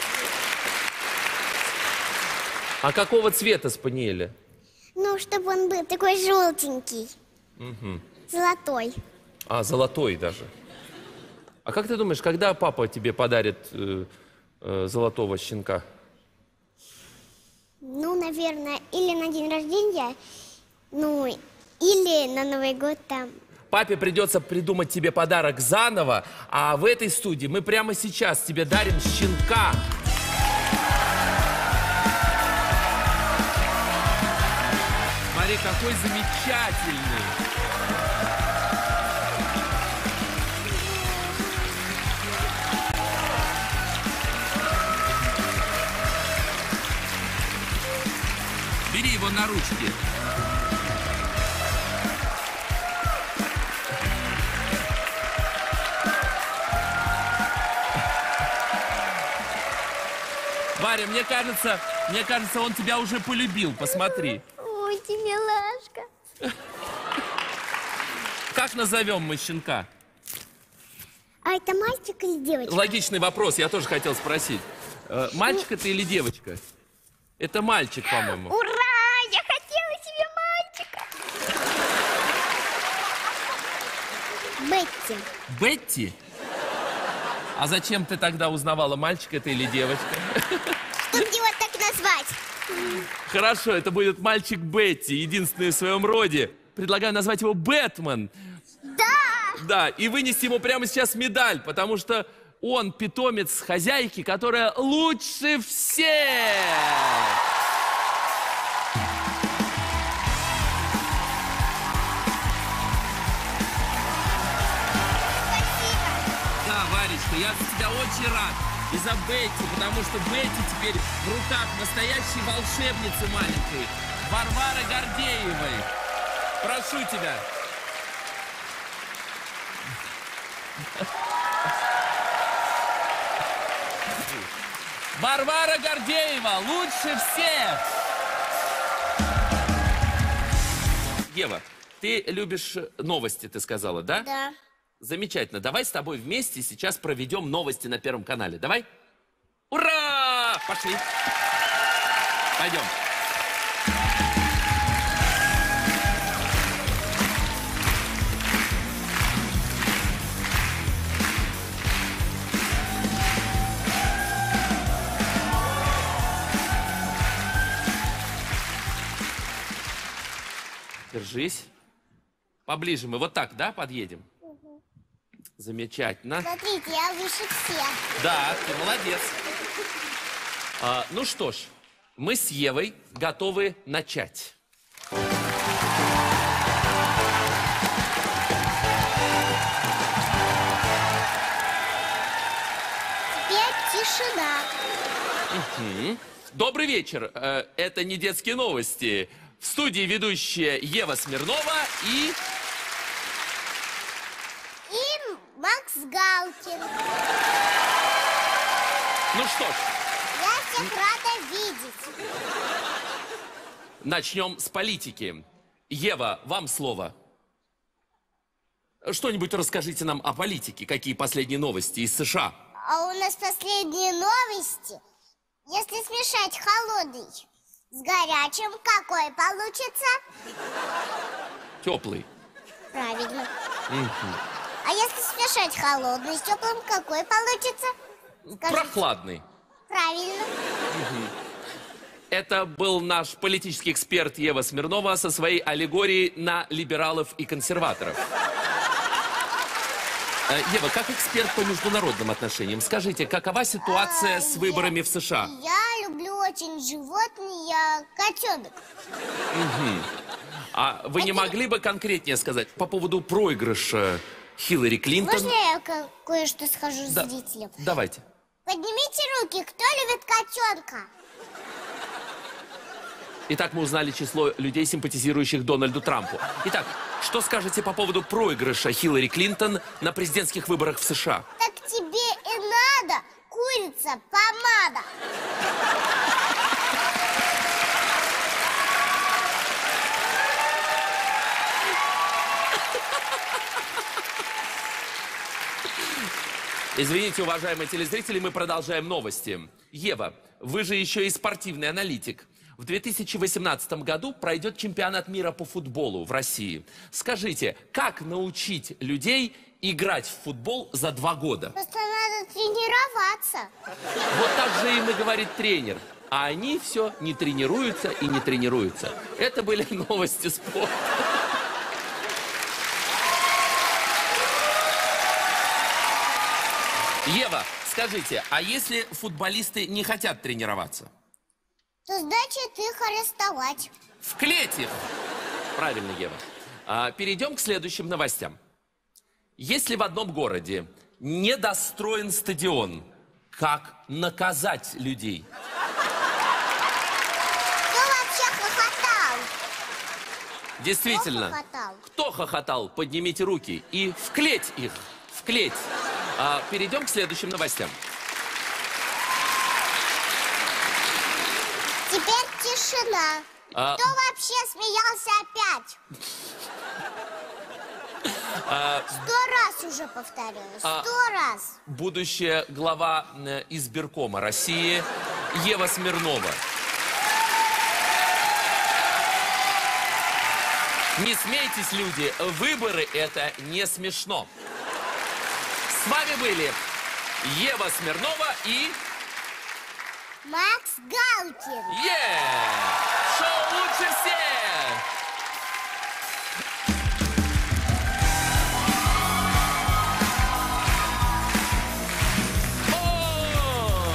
А какого цвета спаниеля? Ну, чтобы он был такой желтенький, Угу. золотой. А, золотой даже. А как ты думаешь, когда папа тебе подарит э, э, золотого щенка? Ну, наверное, или на день рождения, ну, или на Новый год там. Папе придется придумать тебе подарок заново, а в этой студии мы прямо сейчас тебе дарим щенка. Смотри, какой замечательный. Бери его на ручки. Варя, мне кажется, мне кажется, он тебя уже полюбил. Посмотри. Ой, ты милашка. Как назовем мы щенка? А это мальчик или девочка? Логичный вопрос, я тоже хотел спросить. Э, мальчик это или девочка? Это мальчик, по-моему. Ура! Я хотела себе мальчика. Бетти. Бетти? А зачем ты тогда узнавала, мальчик это или девочка? Чтобы его так назвать. Хорошо, это будет мальчик Бетти, единственный в своем роде. Предлагаю назвать его Бэтмен. Да! Да, и вынести ему прямо сейчас медаль, потому что он питомец хозяйки, которая лучше всех. Да, Варечка, я за тебя очень рад. И за Бетти, потому что Бетти теперь в руках настоящей волшебницы маленькой, Варвары Гордеевой. Прошу тебя. Варвара Гордеева, лучше всех! Ева, ты любишь новости, ты сказала, да? Да. Замечательно. Давай с тобой вместе сейчас проведем новости на Первом канале. Давай? Ура! Пошли. Пойдем. Держись. Поближе мы вот так, да, подъедем? Угу. Замечательно. Смотрите, я выше всех. Да, ты молодец. А, ну что ж, мы с Евой готовы начать. Теперь тишина. Угу. Добрый вечер. Э, Это не детские новости. В студии ведущая Ева Смирнова и... И Макс Галкин. Ну что ж, Я всех рада видеть. начнем с политики. Ева, вам слово. Что-нибудь расскажите нам о политике. Какие последние новости из США? А у нас последние новости. Если смешать холодный с горячим, какой получится? Теплый. Правильно. Угу. А если смешать холодный с теплым, какой получится? Скажите. Прохладный. Правильно. Это был наш политический эксперт Ева Смирнова со своей аллегорией на либералов и консерваторов. Э, Ева, как эксперт по международным отношениям, скажите, какова ситуация А, с выборами я, в США? Я люблю очень животных, я котенок. Угу. А вы не могли бы конкретнее сказать по поводу проигрыша Хиллари Клинтон? Можно я ко- кое-что скажу Да. зрителям? Давайте. Поднимите руки, кто любит котенка? Итак, мы узнали число людей, симпатизирующих Дональду Трампу. Итак, что скажете по поводу проигрыша Хиллари Клинтон на президентских выборах в США? Так тебе и надо, курица, помада. Извините, уважаемые телезрители, мы продолжаем новости. Ева, вы же еще и спортивный аналитик. В две тысячи восемнадцатом году пройдет чемпионат мира по футболу в России. Скажите, как научить людей играть в футбол за два года. Просто надо тренироваться. Вот так же им и говорит тренер. А они все не тренируются и не тренируются. Это были новости спорта. Ева, скажите, а если футболисты не хотят тренироваться? То значит их арестовать. Вклеть их! Правильно, Ева. А, перейдем к следующим новостям. Если в одном городе недостроен стадион, как наказать людей? Кто вообще хохотал? Действительно. Кто хохотал? Кто хохотал? Поднимите руки и вклеть их. Вклеть. А, перейдем к следующим новостям. Теперь тишина. А... Кто вообще смеялся опять? А... Сто раз уже повторяю. Сто А... раз. Будущая глава э, избиркома России Ева Смирнова. Не смейтесь, люди, выборы это не смешно. С вами были Ева Смирнова и... Макс Галкин. Yeah! Шоу лучше всех! О!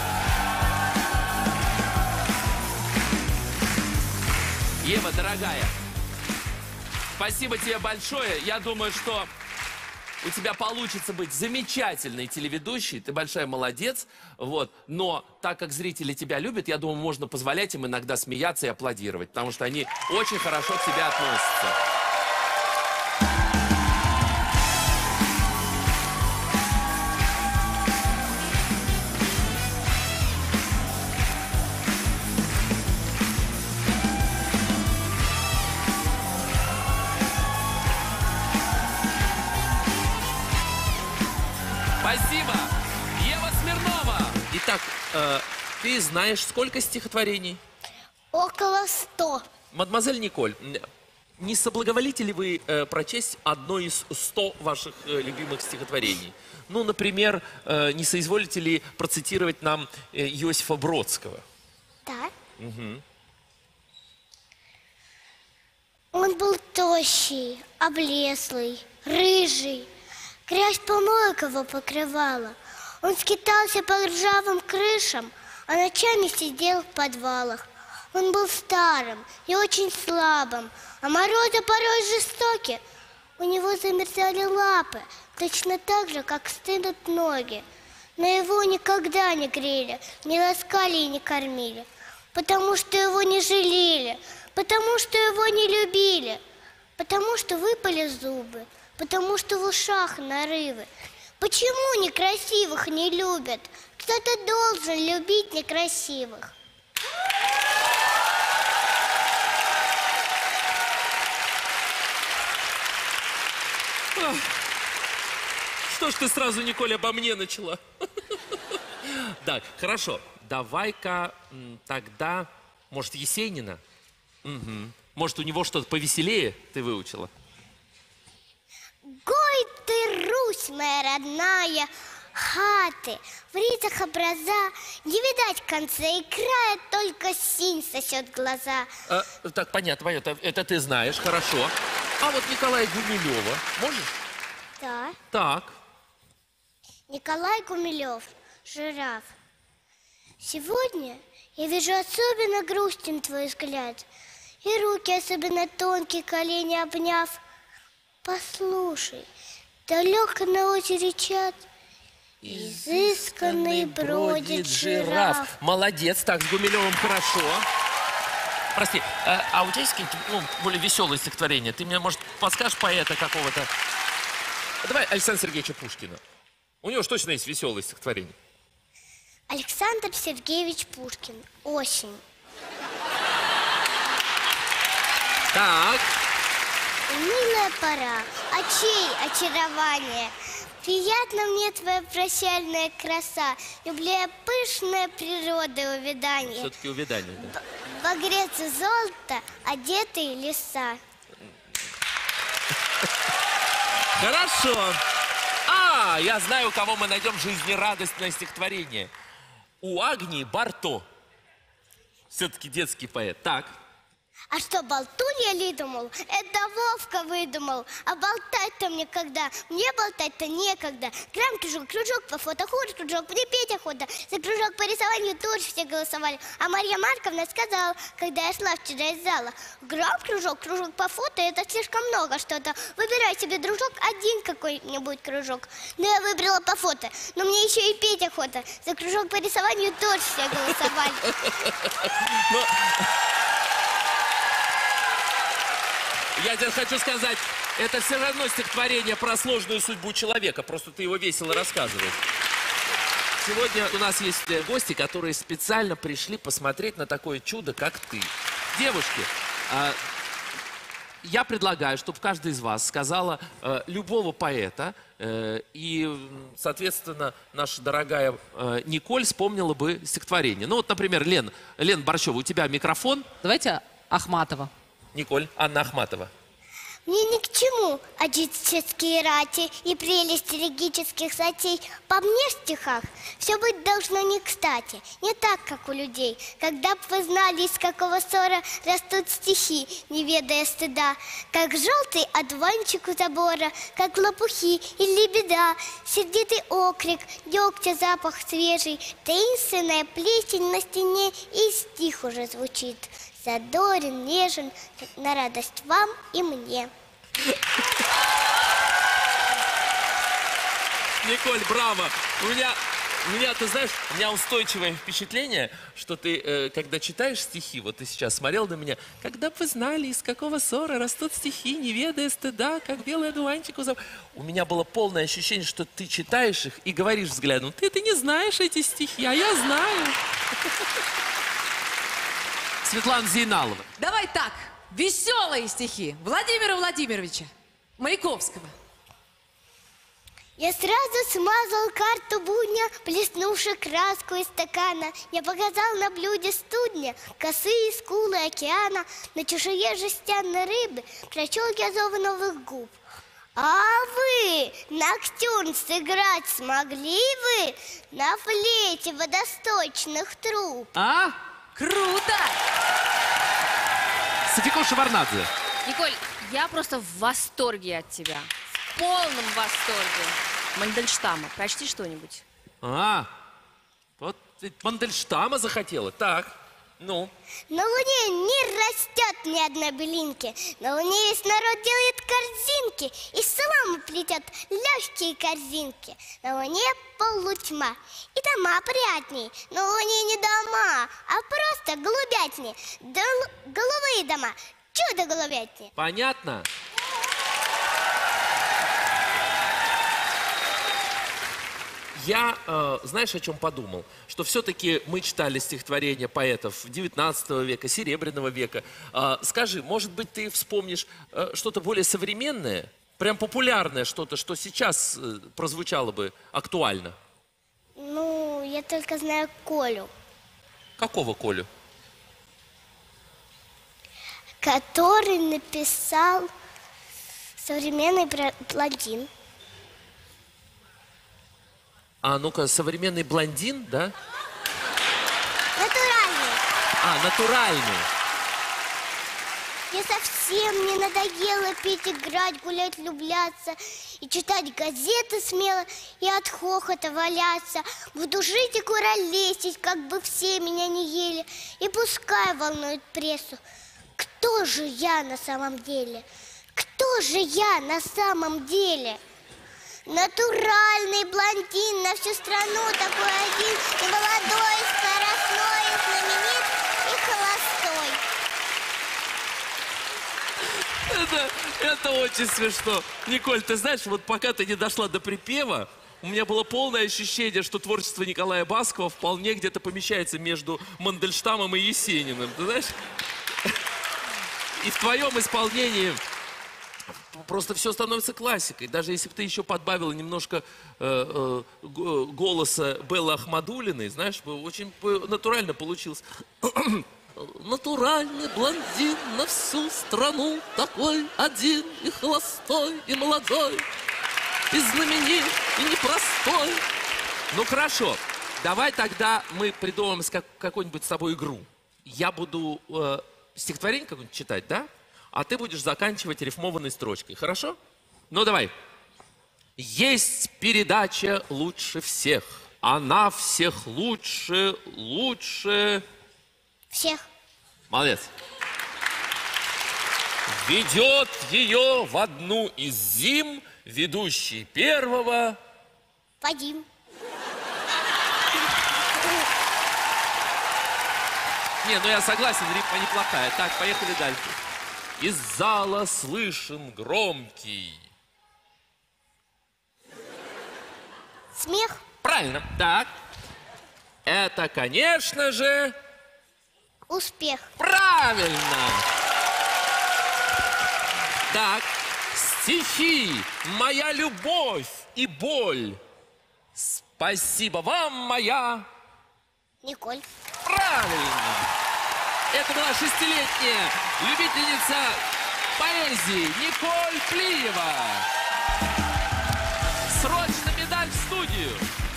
Ева, дорогая, спасибо тебе большое. Я думаю, что у тебя получится быть замечательной телеведущей, ты большая молодец, вот. Но так как зрители тебя любят, я думаю, можно позволять им иногда смеяться и аплодировать, потому что они очень хорошо к тебе относятся. Спасибо, Ева Смирнова. Итак, э, ты знаешь, сколько стихотворений? Около ста. Мадемуазель Николь, не соблаговолите ли вы э, прочесть одно из ста ваших э, любимых стихотворений? Ну, например, э, не соизволите ли процитировать нам э, Иосифа Бродского? Да. Угу. Он был тощий, облезлый, рыжий. Грязь помоек его покрывала. Он скитался по ржавым крышам, а ночами сидел в подвалах. Он был старым и очень слабым, а морозы порой жестоки. У него замерзали лапы, точно так же, как стынут ноги. Но его никогда не грели, не ласкали и не кормили, потому что его не жалели, потому что его не любили, потому что выпали зубы, потому что в ушах нарывы. Почему некрасивых не любят? Кто-то должен любить некрасивых. Ах, что ж ты сразу, Николь, обо мне начала? Так, хорошо. Давай-ка тогда, может, Есенина? Угу. Может, у него что-то повеселее ты выучила? Гой ты, Русь моя родная, хаты, в ризах образа, не видать конца и края, только синь сосет глаза. А, так, понятно, понятно, это ты знаешь, хорошо. А вот Николая Гумилева можешь? Да. Так. Николай Гумилев, жираф. Сегодня я вижу особенно грустен твой взгляд, и руки особенно тонкие, колени обняв. Послушай, далеко на озере чат изысканный бродит жираф. Молодец, так, с Гумилевым хорошо. Прости, а, а у тебя есть какие-то, ну, более веселые стихотворения? Ты мне, может, подскажешь поэта какого-то? Давай Александра Сергеевича Пушкина. У него же точно есть веселые стихотворения. Александр Сергеевич Пушкин. Осень. Так. Милая пора, очей очарование. Приятно мне твоя прощальная краса. Люблю я пышное природы увядание. Все-таки увядание, да. Багрец и золото, одетые леса. Хорошо. А, я знаю, у кого мы найдем жизнерадостное стихотворение. У Агнии Барто. Все-таки детский поэт. Так. А что, болтун я ли думал? Это Вовка выдумал. А болтать-то мне когда? Мне болтать-то некогда. Грамм кружок, кружок по фото, худ кружок, мне петь охота. За кружок по рисованию тоже все голосовали. А Марья Марковна сказала, когда я шла вчера из зала: грамм кружок, кружок по фото, это слишком много что-то. Выбирай себе, дружок, один какой-нибудь кружок. Но я выбрала по фото. Но мне еще и петь охота. За кружок по рисованию тоже все голосовали. Я тебе хочу сказать, это все равно стихотворение про сложную судьбу человека. Просто ты его весело рассказываешь. Сегодня у нас есть гости, которые специально пришли посмотреть на такое чудо, как ты. Девушки, э, я предлагаю, чтобы каждый из вас сказала э, любого поэта, э, и, соответственно, наша дорогая э, Николь вспомнила бы стихотворение. Ну вот, например, Лен, Лен Борщева, у тебя микрофон. Давайте Ахматова. Николь, Анна Ахматова. Мне ни к чему адические рати и прелесть регических затей. По мне в стихах все быть должно не кстати, не так, как у людей. Когда б вы знали, из какого ссора растут стихи, не ведая стыда, как желтый одуванчик у забора, как лопухи или беда, сердитый окрик, дегтя запах свежий, таинственная плесень на стене, и стих уже звучит. Задорен, нежен, на радость вам и мне. Николь, браво! У меня, у меня, ты знаешь, у меня устойчивое впечатление, что ты, э, когда читаешь стихи, вот ты сейчас смотрел на меня, когда бы вы знали, из какого ссора растут стихи, не ведая стыда, как белый одуванчик у забора. У меня было полное ощущение, что ты читаешь их и говоришь взглядом: ты, ты не знаешь эти стихи, а я знаю. Светлана Зейналова. Давай так, веселые стихи Владимира Владимировича Маяковского. Я сразу смазал карту будня, плеснувши краску из стакана. Я показал на блюде студня косые скулы океана. На чешуе жестяной рыбы прочел я зовы новых губ. А вы, ноктюрн, сыграть смогли вы на флейте водосточных труб? А? Круто! Софико Шеварнадзе. Николь, я просто в восторге от тебя. В полном восторге. Мандельштама. Прочти что-нибудь. А, вот ты Мандельштама захотела. Так, ну. На Луне не растет ни одной былинки. На Луне весь народ делает корзинки. Из соломы плетет легкие корзинки. На Луне полутьма. И дома приятней. На Луне не дома, а просто голубятни. Дол- голубые дома. Чудо голубятни. Понятно? Я, э, знаешь, о чем подумал? Что все-таки мы читали стихотворения поэтов девятнадцатого века, Серебряного века. Э, скажи, может быть, ты вспомнишь э, что-то более современное, прям популярное что-то, что сейчас э, прозвучало бы актуально? Ну, я только знаю Колю. Какого Колю? Который написал «Современный блондин». А, ну-ка, современный блондин, да? Натуральный. А, натуральный. Мне совсем не надоело петь, играть, гулять, влюбляться и читать газеты смело и от хохота валяться. Буду жить и куролесить, как бы все меня не ели, и пускай волнует прессу. Кто же я на самом деле? Кто же я на самом деле? Натуральный блондин на всю страну такой один, и молодой, скоростной, и знаменит, и холостой. Это, это очень смешно. Николь, ты знаешь, вот пока ты не дошла до припева, у меня было полное ощущение, что творчество Николая Баскова вполне где-то помещается между Мандельштамом и Есениным. Ты знаешь? И в твоем исполнении просто все становится классикой. Даже если бы ты еще подбавила немножко э, э, голоса Беллы Ахмадулиной, знаешь, бы очень бы натурально получилось. Натуральный блондин на всю страну, такой один и холостой, и молодой. и знаменит, и непростой. Ну хорошо, давай тогда мы придумаем как, какую-нибудь с тобой игру. Я буду э, стихотворение какое-нибудь читать, да? А ты будешь заканчивать рифмованной строчкой, хорошо? Ну давай. Есть передача лучше всех. Она всех лучше, лучше... Всех. Молодец. Ведет ее в одну из зим ведущий первого... Вадим. Не, ну я согласен, рифма неплохая. Так, поехали дальше. Из зала слышен громкий... Смех. Правильно. Так. Это, конечно же... Успех. Правильно. Так. Стихи. Моя любовь и боль. Спасибо вам, моя... Николь. Правильно. Это была шестилетняя любительница поэзии Николь Плиева. Срочно медаль в студию.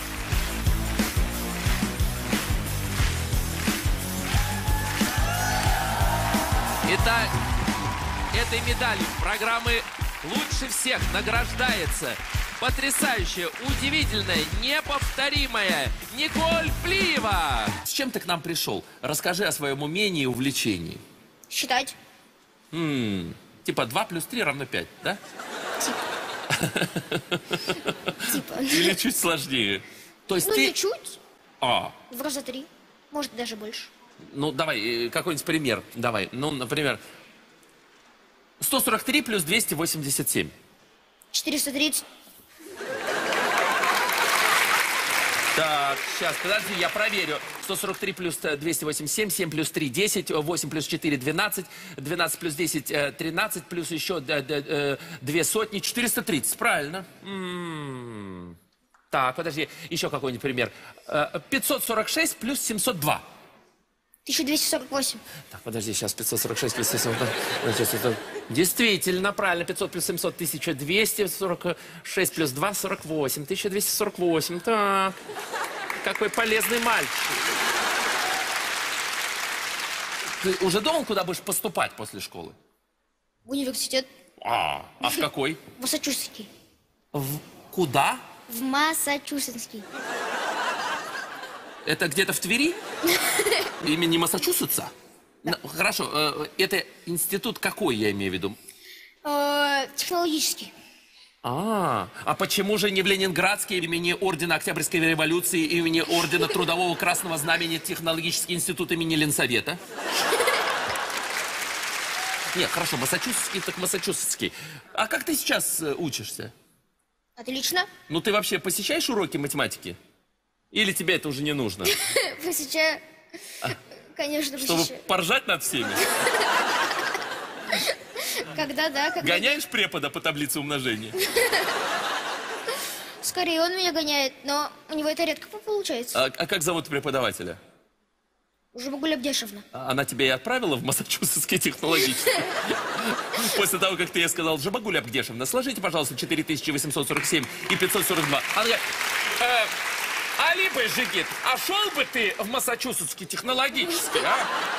Итак, этой медалью программы «Лучше всех» награждается потрясающая, удивительная, неповторимая Николь Плиева. С чем ты к нам пришел? Расскажи о своем умении и увлечении. Считать. М-м, типа два плюс три равно пять, да? Типа. Или чуть сложнее? То есть Ну, ты... не чуть. А, В раза три. Может, даже больше. ну давай, э, какой-нибудь пример. Давай, ну, например, сто сорок три плюс двести восемьдесят семь. четыреста тридцать. Так, сейчас, подожди, я проверю. сто сорок три плюс двести восемьдесят семь, семь плюс три, десять, восемь плюс четыре, двенадцать, двенадцать плюс десять, тринадцать, плюс еще две сотни, четыреста тридцать, правильно. М-м-м. Так, подожди, еще какой-нибудь пример. пятьсот сорок шесть плюс семьсот два. тысяча двести сорок восемь. Так, подожди, сейчас пятьсот сорок шесть плюс семьсот два. Значит, это... Действительно, правильно, пятьсот плюс семьсот, тысяча двести сорок шесть плюс два, сорок восемь, тысяча двести сорок восемь. Так, какой полезный мальчик. Ты уже думал, куда будешь поступать после школы? В университет. А, а в какой? В Массачусетский. В куда? В Массачусетский. Это где-то в Твери? Имени Массачусетса? Да. Ну, хорошо, э, это институт какой, я имею в виду? Э, технологический. А, а почему же не в Ленинградский имени Ордена Октябрьской революции, имени Ордена Трудового Красного Знамени Технологический институт имени Ленсовета? Нет, хорошо, Массачусетский, так Массачусетский. А как ты сейчас э, учишься? Отлично. Ну, ты вообще посещаешь уроки математики? Или тебе это уже не нужно? Посещаю. Конечно, Чтобы посещаю. поржать над всеми? Когда, да, когда... Гоняешь препода по таблице умножения? Скорее, он меня гоняет, но у него это редко получается. А, а как зовут преподавателя? Жабагуль Абдешевна. А она тебя и отправила в Массачусетский технологический? После того, как ты ей сказал, Жабагуль Абдешевна, сложите, пожалуйста, четыре тысячи восемьсот сорок семь и пятьсот сорок два. Она говорит, э, Али бы, Жигит, а шел бы ты в Массачусетский технологический, а?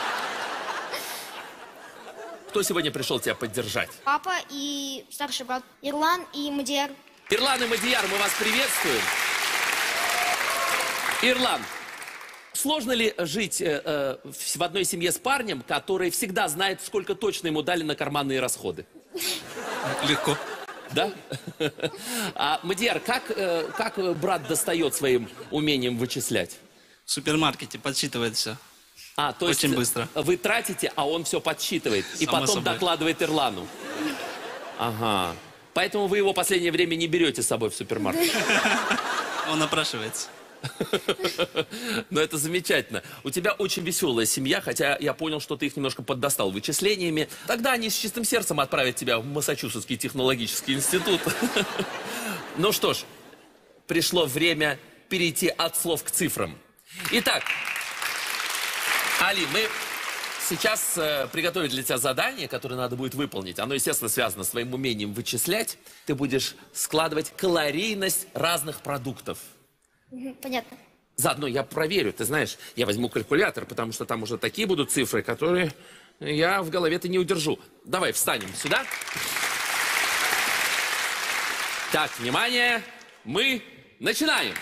Кто сегодня пришел тебя поддержать? Папа и старший брат Ирлан и Мадияр. Ирлан и Мадияр, мы вас приветствуем. Ирлан, сложно ли жить э, э, в одной семье с парнем, который всегда знает, сколько точно ему дали на карманные расходы? Легко. Да? А, Мадияр, как, э, как брат достает своим умением вычислять? В супермаркете подсчитывает все. А, то Очень есть быстро. Вы тратите, а он все подсчитывает. И Само потом собой. докладывает Ирлану. Ага. Поэтому вы его в последнее время не берете с собой в супермаркет. Он напрашивается. Но это замечательно. У тебя очень веселая семья, хотя я понял, что ты их немножко поддостал вычислениями. Тогда они с чистым сердцем отправят тебя в Массачусетский технологический институт. Ну что ж, пришло время перейти от слов к цифрам. Итак, Али, мы Сейчас э, приготовить для тебя задание, которое надо будет выполнить. Оно, естественно, связано с твоим умением вычислять. Ты будешь складывать калорийность разных продуктов. Понятно. Заодно я проверю, ты знаешь, я возьму калькулятор, потому что там уже такие будут цифры, которые я в голове-то не удержу. Давай встанем сюда. Так, внимание, мы начинаем.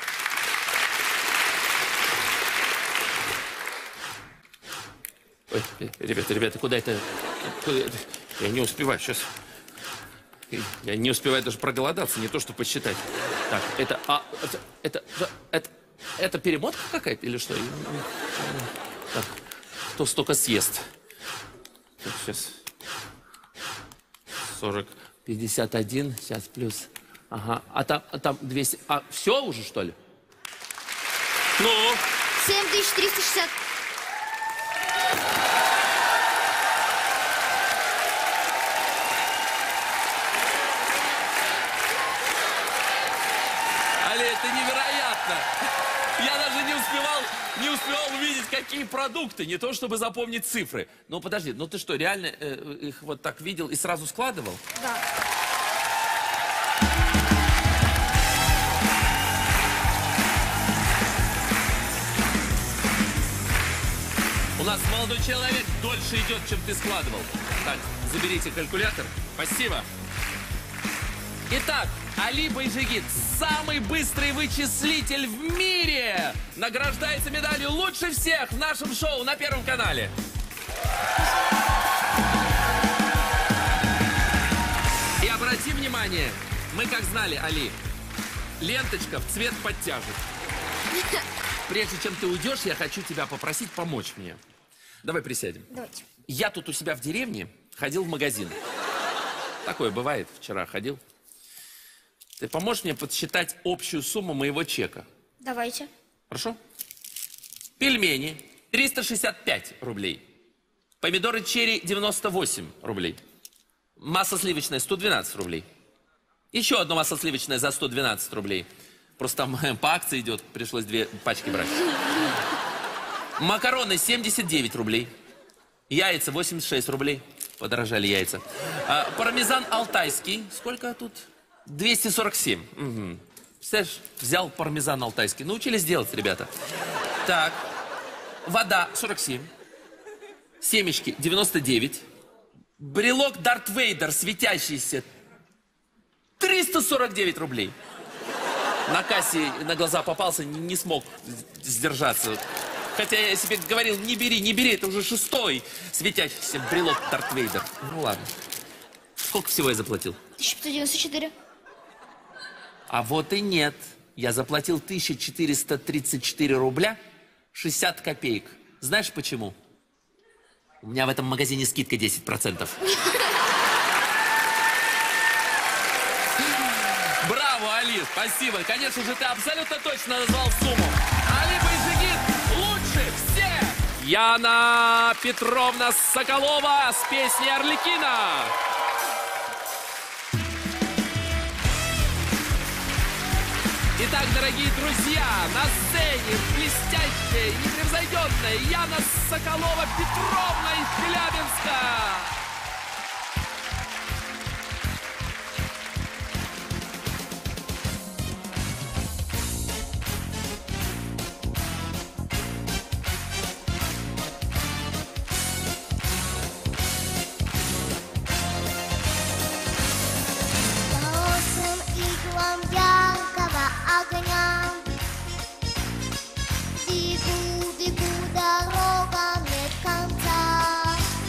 Ой, ребята, ребята, куда это? Куда это? Я не успеваю сейчас. Я не успеваю даже проголодаться, не то что посчитать. Так, это, а, это, это, это, это перемотка какая-то или что? Так, кто столько съест? Так, сейчас. сорок, пятьдесят один, сейчас плюс. Ага, а там, а там двести. А все уже, что ли? Ну? семь тысяч триста шестьдесят. Али, это невероятно! Я даже не успевал, не успевал увидеть, какие продукты, не то чтобы запомнить цифры. Ну подожди, ну ты что, реально э, их вот так видел и сразу складывал? Да. У нас молодой человек дольше идет, чем ты складывал. Так, заберите калькулятор. Спасибо. Итак, Али Байжигит, самый быстрый вычислитель в мире, награждается медалью «Лучше всех» в нашем шоу на Первом канале. И обрати внимание, мы как знали, Али, ленточка в цвет подтяжек. Прежде чем ты уйдешь, я хочу тебя попросить помочь мне. Давай присядем. Давайте. Я тут у себя в деревне ходил в магазин. Такое бывает, вчера ходил. Ты поможешь мне подсчитать общую сумму моего чека? Давайте. Хорошо? Пельмени триста шестьдесят пять рублей. Помидоры черри девяносто восемь рублей. Масло сливочное сто двенадцать рублей. Еще одно масло сливочное за сто двенадцать рублей. Просто там по акции идет, пришлось две пачки брать. Макароны семьдесят девять рублей. Яйца восемьдесят шесть рублей. Подорожали яйца. А, пармезан алтайский. Сколько тут? двести сорок семь. Угу. Представляешь, взял пармезан алтайский. Научились делать, ребята. Так. Вода сорок семь. Семечки девяносто девять. Брелок Дарт Вейдер светящийся триста сорок девять рублей. На кассе на глаза попался, не, не смог сдержаться. Хотя я себе говорил, не бери, не бери, это уже шестой светящийся брелок Дарт Вейдер. Ну ладно. Сколько всего я заплатил? тысяча пятьсот девяносто четыре. А вот и нет. Я заплатил тысяча четыреста тридцать четыре рубля шестьдесят копеек. Знаешь почему? У меня в этом магазине скидка десять процентов. Браво, Али, спасибо. Конечно же, ты абсолютно точно назвал сумму. Али Байжигит лучше всех! Яна Петровна Соколова с песней «Арлекино». Итак, дорогие друзья, на сцене блестящая, непревзойденная Яна Соколова-Петровна из Челябинска. Бегу, бегу, дорога нет конца.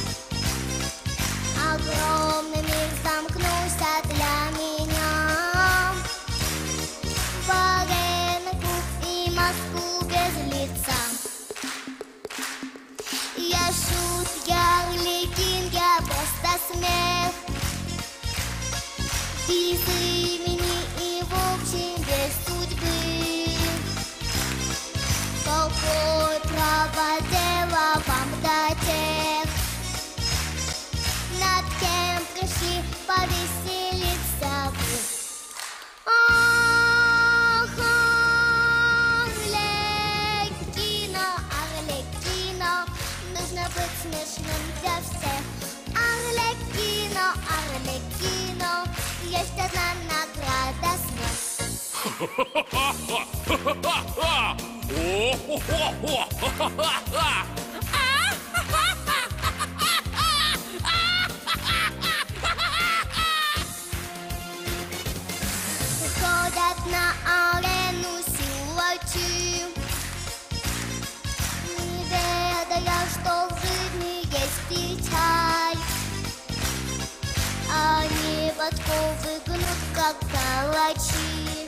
Выходят на арену силачи, не ведая, что в жизни есть печаль. Они подковы гнут, как калачи,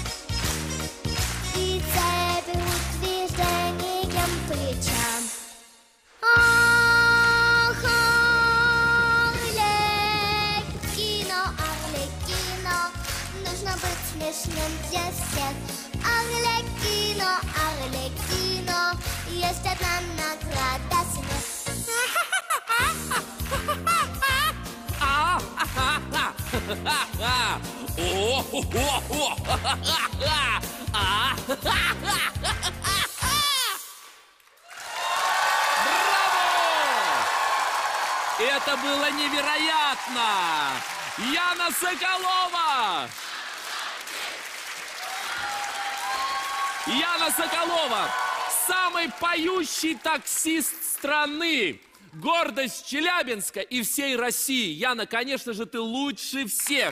и цепи утверждением плечам. Ах, Арлекино, Арлекино, нужно быть смешным для всех. Арлекино, Арлекино, есть одна награда — смех. Это было невероятно! Яна Соколова! Яна Соколова, самый поющий таксист страны, гордость Челябинска и всей России. Яна, конечно же, ты лучше всех.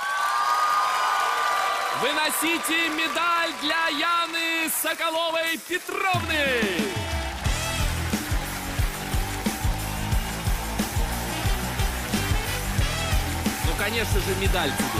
Выносите медаль для Яны Соколовой Петровны. Ну, конечно же, медаль тебе.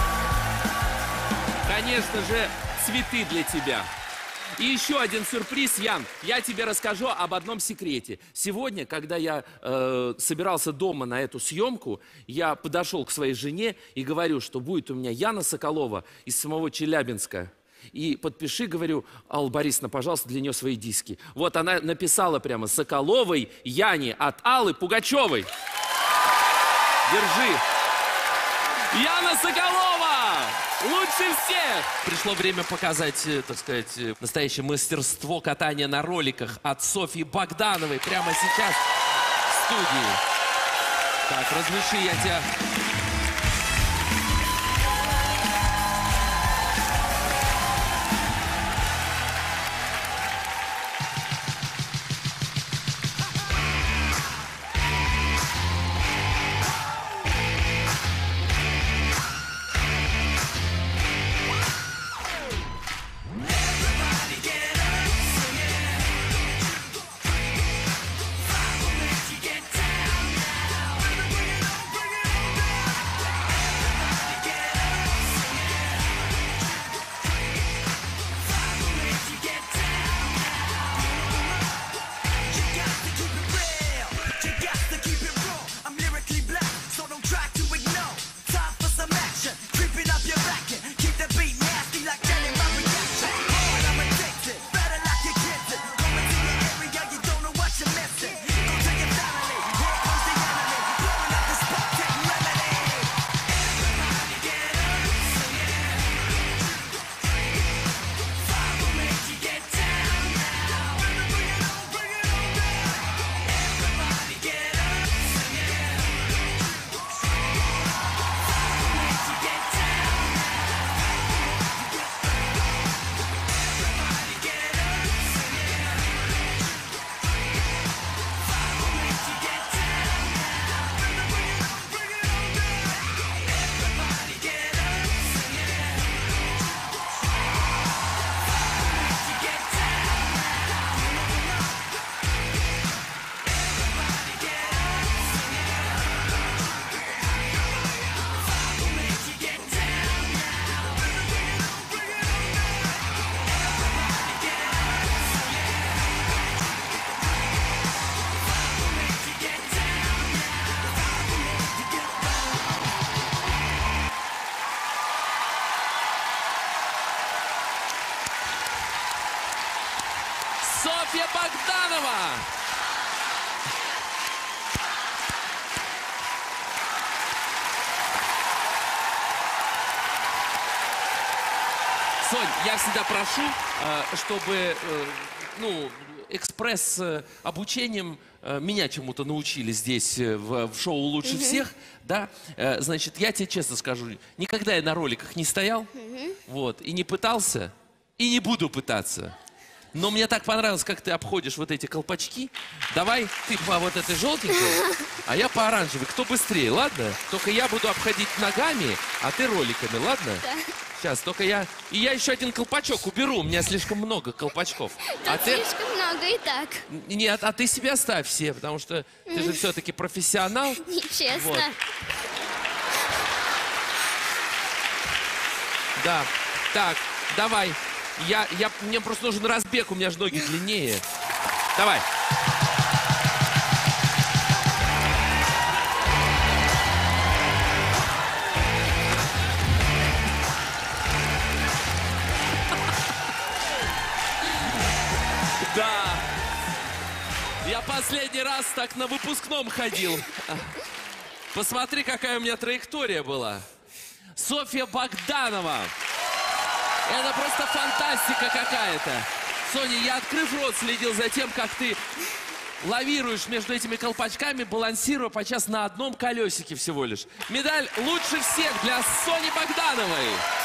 Конечно же, цветы для тебя. И еще один сюрприз, Ян. Я тебе расскажу об одном секрете. Сегодня, когда я э, собирался дома на эту съемку, я подошел к своей жене и говорю, что будет у меня Яна Соколова из самого Челябинска. И подпиши, говорю, Алла Борисовна, пожалуйста, для нее свои диски. Вот она написала прямо: Соколовой Яне от Аллы Пугачевой. Держи. Яна Соколова! Лучше всех! Пришло время показать, так сказать, настоящее мастерство катания на роликах от Софьи Богдановой прямо сейчас в студии. Так, разреши, я тебя... Софья Богданова! Сонь, я всегда прошу, чтобы, ну, экспресс-обучением э, меня чему-то научили здесь, э, в, в шоу «Лучше всех», да, э, значит, я тебе честно скажу, никогда я на роликах не стоял, вот, и не пытался, и не буду пытаться. Но мне так понравилось, как ты обходишь вот эти колпачки. Давай ты по вот этой желтенькой, а я по оранжевой. Кто быстрее, ладно? Только я буду обходить ногами, а ты роликами, ладно? Да. Сейчас, только я... И я еще один колпачок уберу, у меня слишком много колпачков. А ты... Слишком много и так. Нет, а ты себе оставь все, потому что ты же все-таки профессионал. Нечестно. Вот. Да, так, давай. Я, я, мне просто нужен разбег, у меня же ноги длиннее. Давай. Да. Я последний раз так на выпускном ходил. Посмотри, какая у меня траектория была. Софья Богданова. Это просто фантастика какая-то. Соня, я, открыв рот, следил за тем, как ты лавируешь между этими колпачками, балансируя подчас на одном колесике всего лишь. Медаль лучше всех для Сони Богдановой.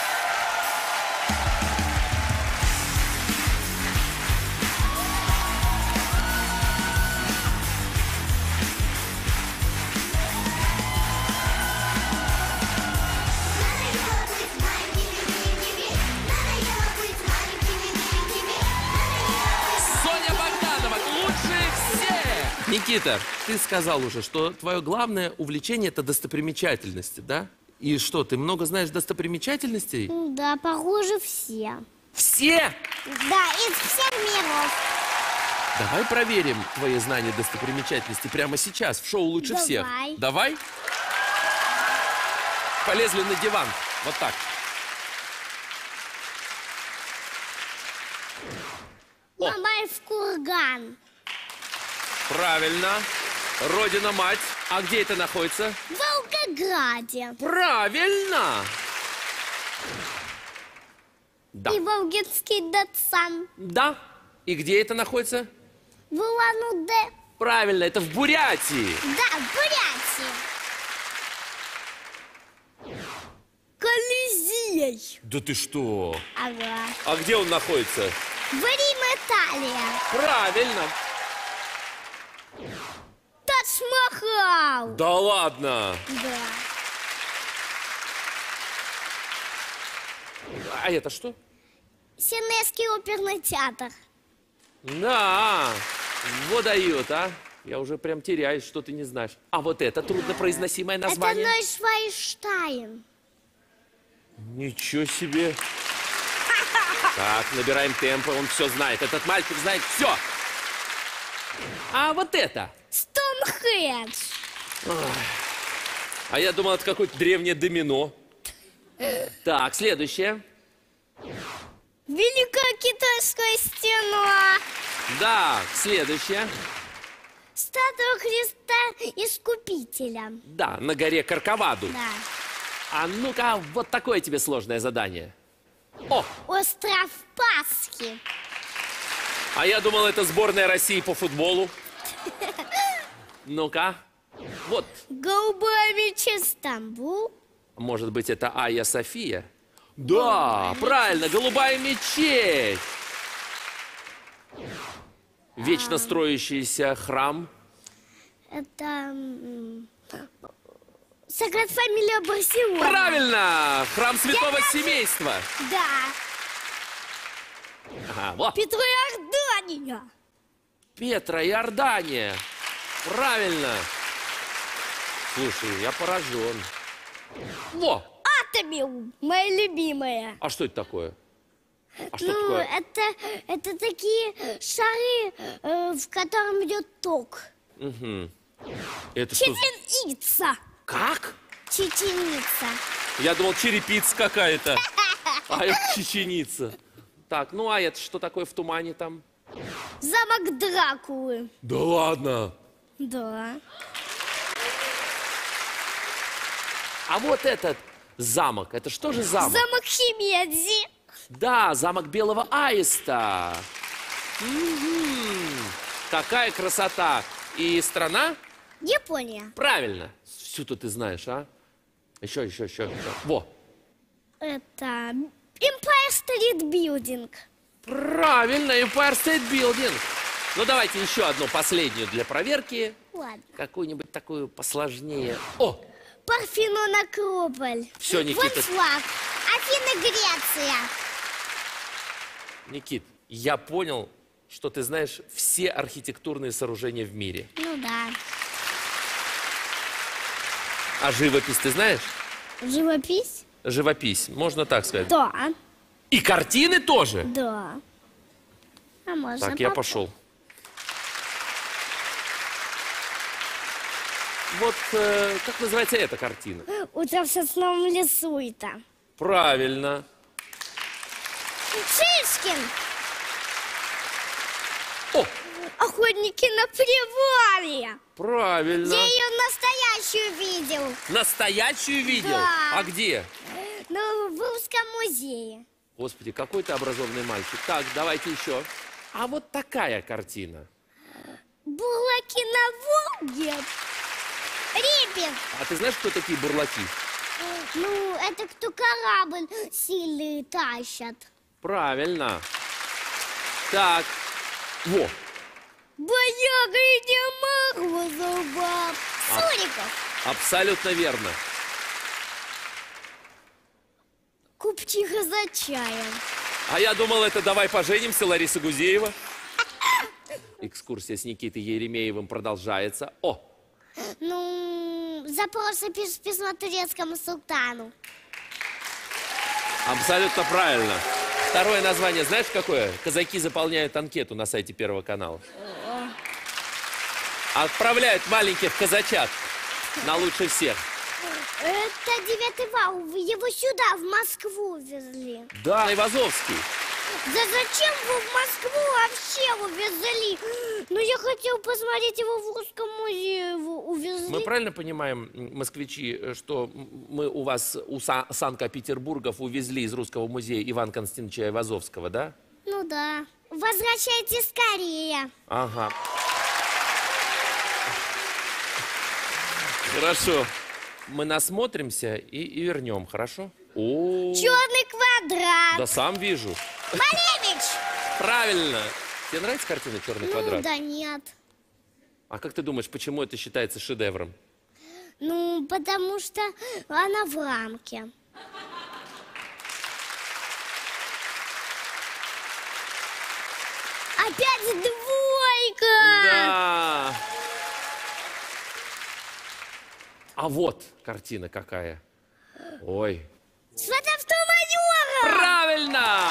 Никита, ты сказал уже, что твое главное увлечение – это достопримечательности, да? И что, ты много знаешь достопримечательностей? Да, похоже, все. Все? Да, из всех миров. Давай проверим твои знания достопримечательностей прямо сейчас, в шоу «Лучше Давай. всех». Давай. Полезли на диван. Вот так. Мамаев курган. Правильно. Родина-мать. А где это находится? В Волгограде. Правильно. Да. И Волгинский Датсан. Да. И где это находится? В Улан-Удэ. Правильно, это в Бурятии. Да, в Бурятии. Колизей. Да ты что? Ага. А где он находится? В Рим, Италия. Правильно. Тадж-Махал. Да ладно. Да. А это что? Сенежский оперный театр. Да, вот дают, а. Я уже прям теряюсь, что ты не знаешь. А вот это труднопроизносимое название. Это Нойшвайнштайн. Ничего себе. Так, набираем темпы, он все знает. Этот мальчик знает все. А вот это? Стоунхендж. А я думал, это какое-то древнее домино. Так, следующее. Великая китайская стена. Да, следующее. Статуя Христа Искупителя. Да, на горе Корковаду. Да. А ну-ка, вот такое тебе сложное задание. О! Остров Пасхи. А я думал, это сборная России по футболу. Ну-ка. Вот. Голубая мечеть Стамбул. Может быть, это Айя София? Да, правильно, голубая мечеть. Вечно строящийся храм. Это... м, Саград Фамилия Барселона. Правильно! Храм Святого Я- Семейства. Да. Ага, вот. Петроиордания. Петра, Иордания. Правильно. Слушай, я поражен. Во! Атомиум, моя любимая. А что это такое? А что ну, такое? это, это такие шары, э, в котором идет ток. Угу. Это что? Чеченица. Как? Чеченица. Я думал, черепица какая-то. А это чеченица. Так, ну а это что такое в тумане там? Замок Дракулы. Да ладно. Да. А вот этот замок, это что же замок? Замок Химедзи. Да, замок Белого Аиста. М-м-м. Какая красота. И страна? Япония. Правильно. Всю-то ты знаешь, а? Еще, еще, еще. еще. Во. Это Empire State Building. Правильно, Empire State Building. Ну, давайте еще одну последнюю для проверки. Ладно. Какую-нибудь такую посложнее. О! Парфенон Акрополь. Всё, Никита. Вот флаг. Афины, Греция. Никит, я понял, что ты знаешь все архитектурные сооружения в мире. Ну да. А живопись ты знаешь? Живопись? Живопись, можно так сказать. Да. И картины тоже? Да. А можно Так, я поп- пошел. Вот э, как называется эта картина? Утро в сосновом лесу это. Правильно. Шишкин. О! Охотники на привале. Правильно. Я ее настоящую видел. Настоящую видел? Да. А где? Ну, в Русском музее. Господи, какой ты образованный мальчик. Так, давайте еще. А вот такая картина. Бурлаки на Волге. Репин. А ты знаешь, кто такие бурлаки? Ну, это кто корабль сильный тащат. Правильно. Так. Во. Бояга и Демагва зубав. А- Суриков. Абсолютно верно. Купчиха за чаем. А я думал, это «Давай поженимся» Лариса Гузеева. Экскурсия с Никитой Еремеевым продолжается. О! Ну, запросы пиш письма турецкому султану. Абсолютно правильно. Второе название знаешь какое? Казаки заполняют анкету на сайте Первого канала. Отправляют маленьких казачат на лучше всех. Это девятый вал. Его сюда, в Москву, везли. Да, Айвазовский. Да зачем вы в Москву вообще увезли? Ну, я хотел посмотреть его в Русском музее. Его увезли. Мы правильно понимаем, м, москвичи, что мы у вас, у Са- Санкт-Петербургов, увезли из Русского музея Ивана Константиновича Айвазовского, да? Ну да. Возвращайтесь скорее. Ага. Хорошо. Мы насмотримся и, и вернем, хорошо? О, Черный квадрат. да сам вижу. Малевич. Правильно. Тебе нравится картина «Черный Ну квадрат»? да нет. А как ты думаешь, почему это считается шедевром? Ну, потому что она в рамке. Опять двойка! Да. А вот картина какая. Ой. Сватовство майора! Правильно!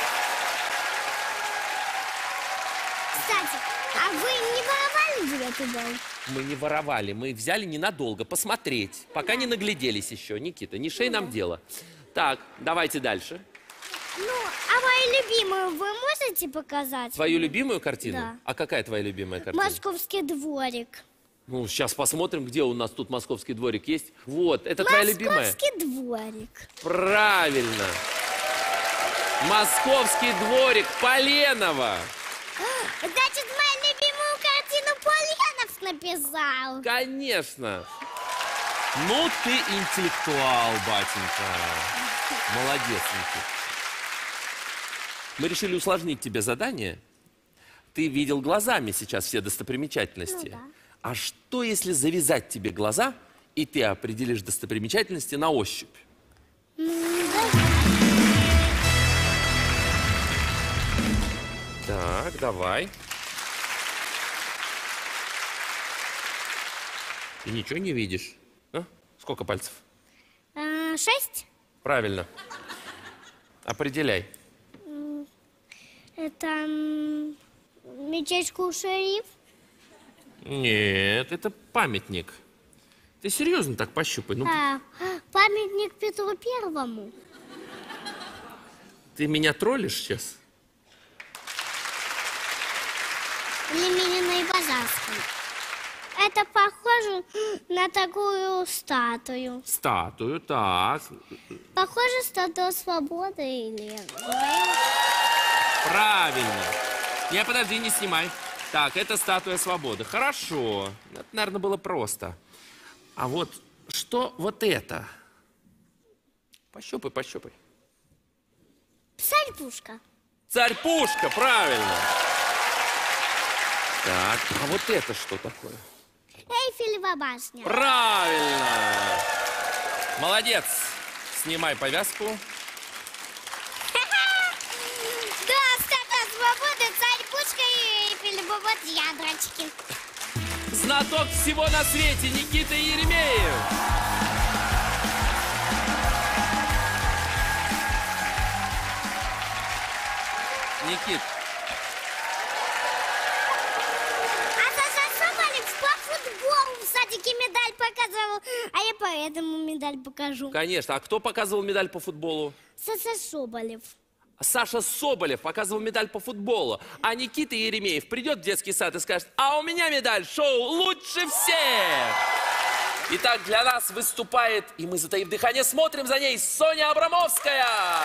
Кстати, а вы не воровали девятый бал? Мы не воровали, мы взяли ненадолго посмотреть, пока не нагляделись еще. Никита, не шей нам дело. Так, давайте дальше. Ну, а мою любимую вы можете показать? Твою любимую картину? Да. А какая твоя любимая картина? Московский дворик. Ну, сейчас посмотрим, где у нас тут московский дворик есть. Вот, это твоя любимая? Московский дворик. Правильно. Московский дворик Поленова. Значит, мою любимую картину Поленов написал. Конечно. Ну ты интеллектуал, батенька. Молодец, Никит. Мы решили усложнить тебе задание. Ты видел глазами сейчас все достопримечательности. Ну да. А что, если завязать тебе глаза, и ты определишь достопримечательности на ощупь? Так, давай. Ты ничего не видишь? А? Сколько пальцев? А, шесть? Правильно. Определяй. Это м, мечеть Шериф. Нет, это памятник. Ты серьезно так пощупай? Ну, А, памятник Петру Первому. ты меня троллишь сейчас? Ленина и Базарском. Это похоже на такую статую. Статую, так. Похоже, статуя свободы или... Правильно. Не, подожди, не снимай. Так, это статуя свободы. Хорошо. Это, наверное, было просто. А вот что вот это? Пощупай, пощупай. Царь-пушка. Царь-пушка, правильно. Так, а вот это что такое? Эйфелева башня. Правильно. Молодец. Снимай повязку. Да, статуя свободы, царь-пушка и Эйфелева вот ядрочки. Знаток всего на свете Никита Еремеев. Никит. А Саша Соболев по футболу в садике медаль показывал, а я поэтому медаль покажу. Конечно. А кто показывал медаль по футболу? Саша Соболев. Саша Соболев показывал медаль по футболу. А Никита Еремеев придет в детский сад и скажет: а у меня медаль, шоу лучше всех. Итак, для нас выступает, и мы, затаив дыхание, смотрим за ней, Соня Абрамовская.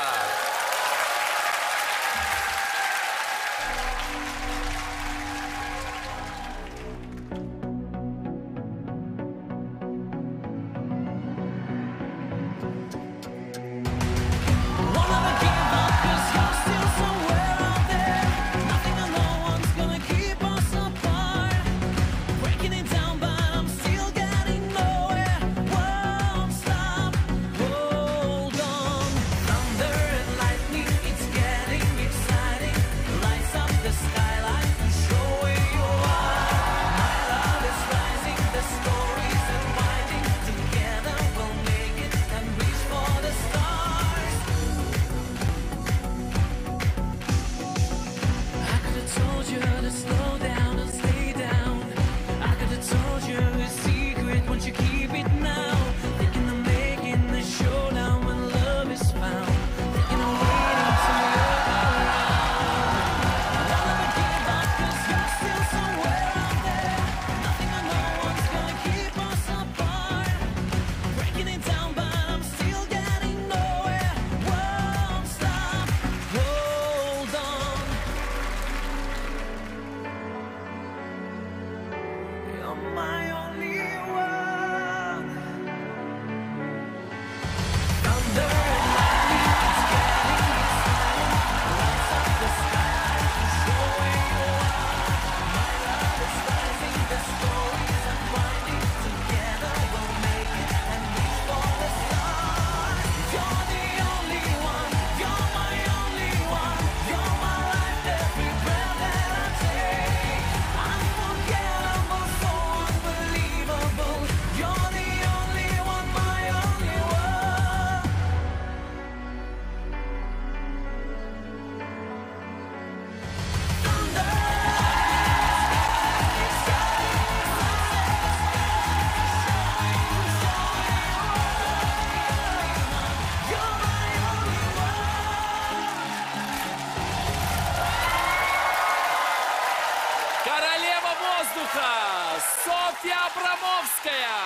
Софья Абрамовская.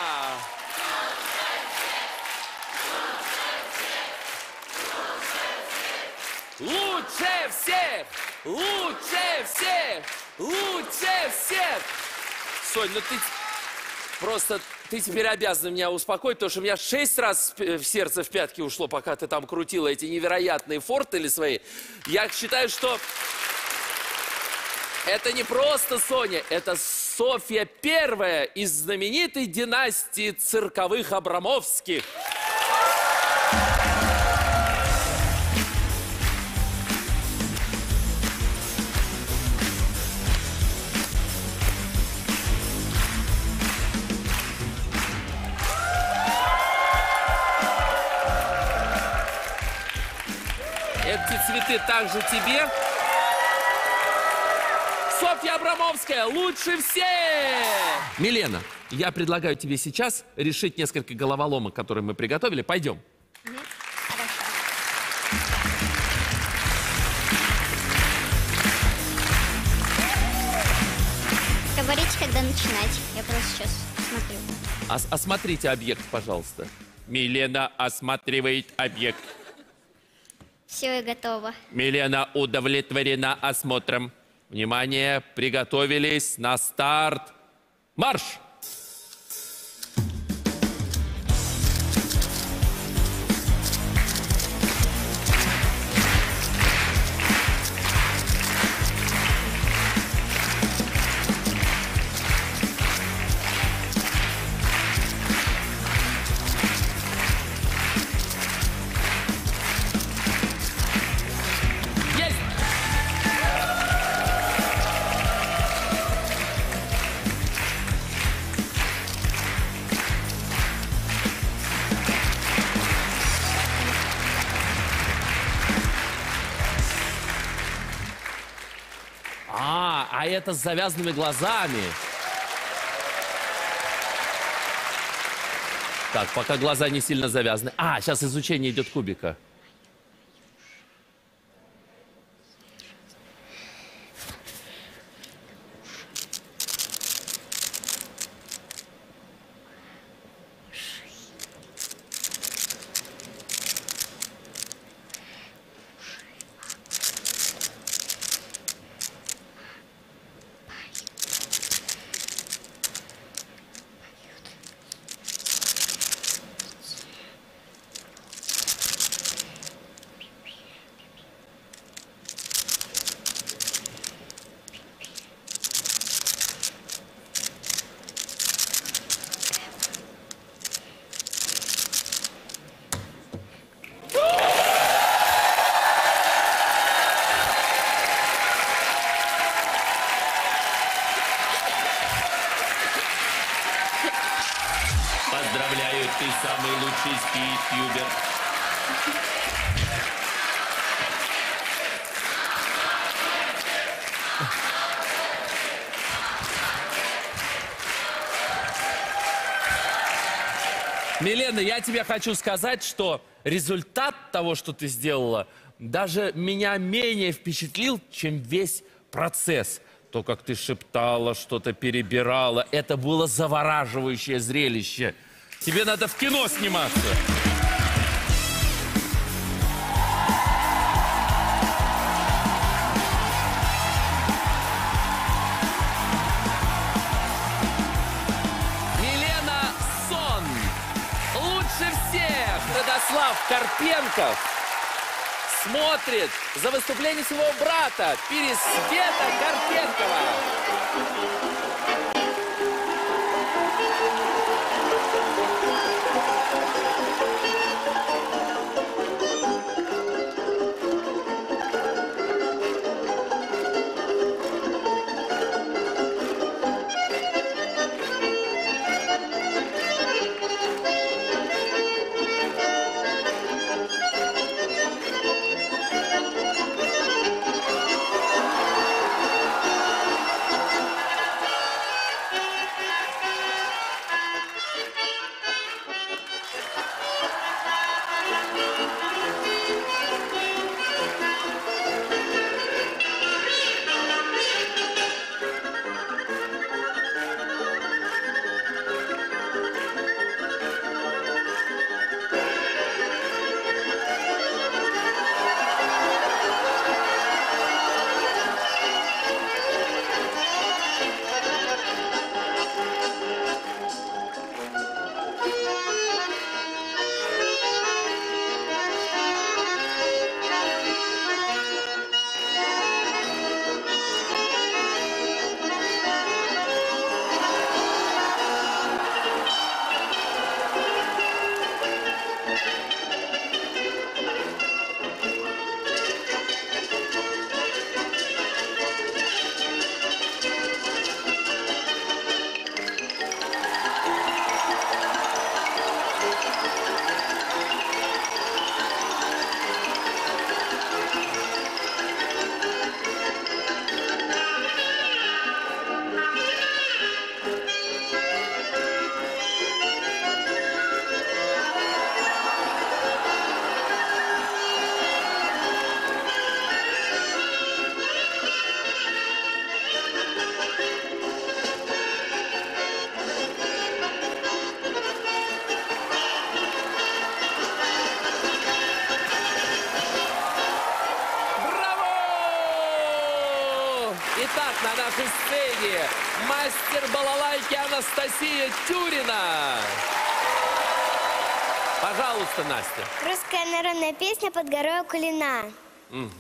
Лучше всех! Лучше всех! Лучше всех! Сонь, ну ты просто, ты теперь обязана меня успокоить, потому что у меня шесть раз в сердце в пятки ушло, пока ты там крутила эти невероятные фортели свои. Я считаю, что это не просто Соня, это Софья первая из знаменитой династии цирковых Абрамовских. Эти цветы также тебе. Софья Абрамовская, лучше всех! Милена, я предлагаю тебе сейчас решить несколько головоломок, которые мы приготовили. Пойдем. Угу. Говорите, когда начинать. Я просто сейчас смотрю. Ос осмотрите объект, пожалуйста. Милена осматривает объект. Все, я готова. Милена удовлетворена осмотром. Внимание, приготовились, на старт, марш! А, а это с завязанными глазами. Так, пока глаза не сильно завязаны. А, сейчас изучение идет кубика. Поздравляю, ты самый лучший стриптюбер. Милена, я тебе хочу сказать, что результат того, что ты сделала, даже меня менее впечатлил, чем весь процесс. То, как ты шептала, что-то перебирала, это было завораживающее зрелище. Тебе надо в кино сниматься. Милена Сон. Лучше всех Радослав Карпенков смотрит за выступлением своего брата Пересвета Карпенкова. на нашей сцене мастер балалайки Анастасия Тюрина. Пожалуйста, Настя. Русская народная песня «Под горою Кулина». Угу.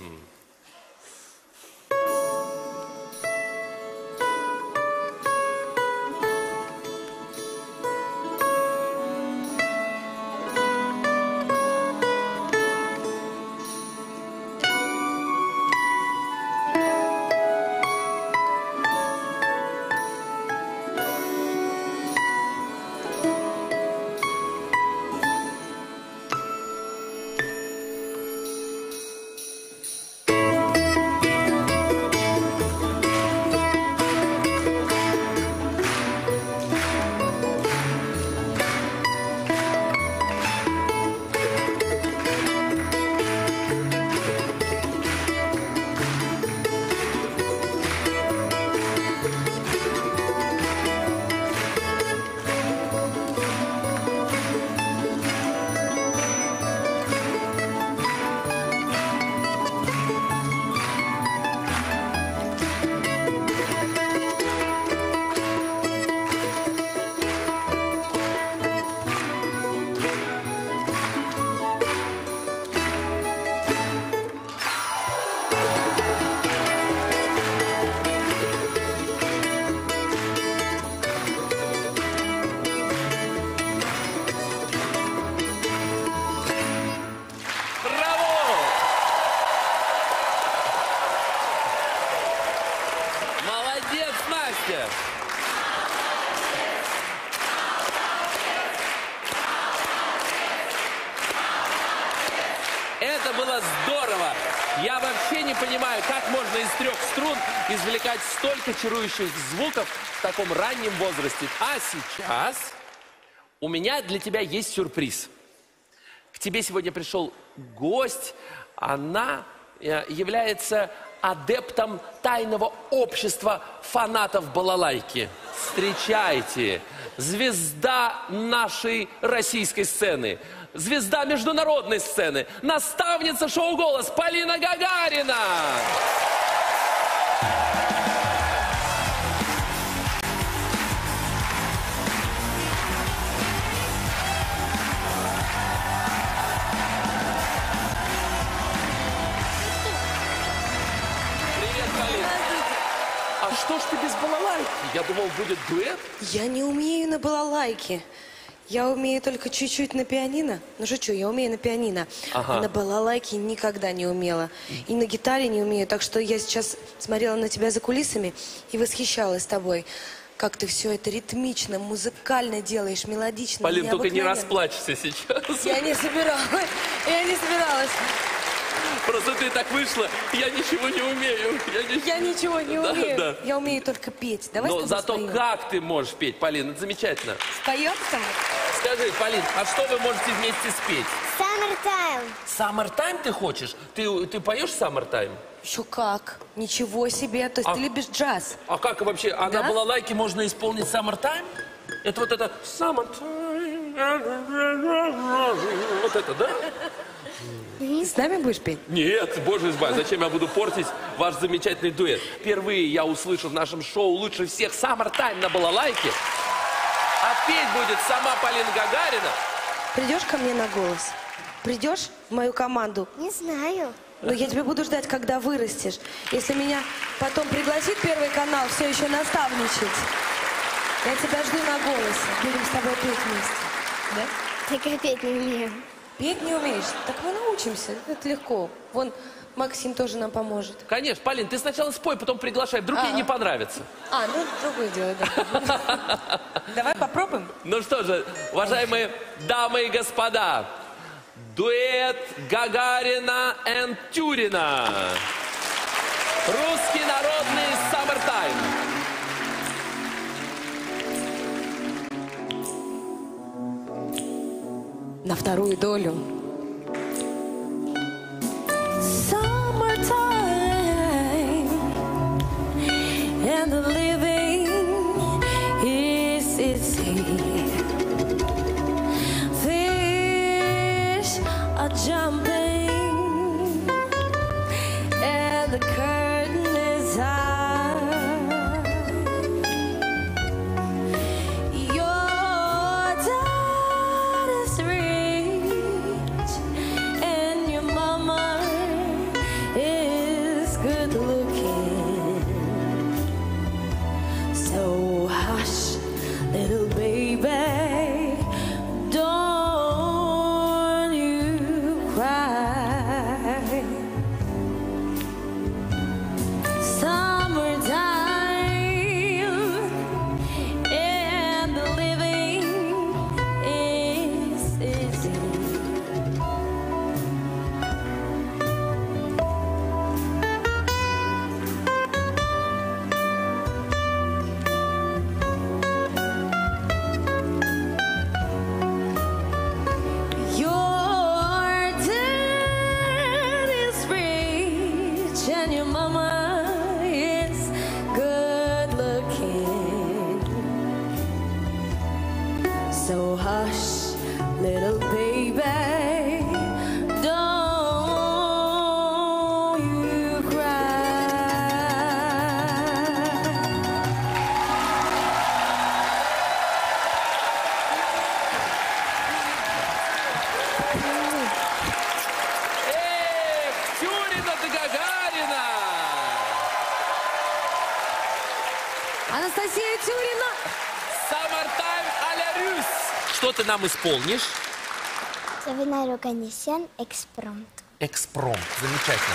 Это было здорово. Я вообще не понимаю, как можно из трех струн извлекать столько чарующих звуков в таком раннем возрасте. А сейчас у меня для тебя есть сюрприз. К тебе сегодня пришел гость. Она является адептом тайного общества фанатов балалайки. Встречайте, звезда нашей российской сцены, звезда международной сцены, наставница шоу «Голос» Полина Гагарина. А что ж ты без балалайки? Я думал, будет дуэт. Я не умею на балалайке. Я умею только чуть-чуть на пианино. Ну шучу, я умею на пианино. Ага. А на балалайке никогда не умела. И на гитаре не умею. Так что я сейчас смотрела на тебя за кулисами и восхищалась тобой. Как ты все это ритмично, музыкально делаешь, мелодично. Полин, только не расплачься сейчас. Я не собиралась. Я не собиралась. Просто ты так вышла, я ничего не умею. Я, не... я ничего не да, умею. Да. Я умею только петь. Давай Но зато споем. как ты можешь петь, Полин, это замечательно. Споем там? Скажи, Полин, а что вы можете вместе спеть? Summertime. Summertime ты хочешь? Ты, ты поешь Summertime? Еще как? Ничего себе. То есть а, ты любишь джаз? А как вообще? А да? на балалайке можно исполнить Summertime? Это вот это Summertime. Вот это, да? Ты с нами будешь петь? Нет, боже избавь, зачем я буду портить ваш замечательный дуэт? Впервые я услышу в нашем шоу лучше всех Summertime на балалайке. А петь будет сама Полина Гагарина. Придешь ко мне на голос? Придешь в мою команду? Не знаю. Но я тебя буду ждать, когда вырастешь. Если меня потом пригласит Первый канал все еще наставничать, я тебя жду на голосе. Будем с тобой петь вместе. Да? Только петь не умею. Петь не умеешь? Так мы научимся. Это легко. Вон Максим тоже нам поможет. Конечно, Полин, ты сначала спой, потом приглашай. Вдруг ей не понравится. А, ну, другое дело, да. Давай попробуем. Ну что же, уважаемые дамы и господа, дуэт Гагарина и Тюрина. Русский народный Summertime. На вторую долю. And the living is easy. Fish are jumping, and the curtain is high. hush, little baby, don't you cry. Эх, Тюрина да Гагарина! Анастасия Тюрина. Summertime à la Russe. Что ты нам исполнишь? Савинай Роганесян, экспромт. Экспромт. Замечательно.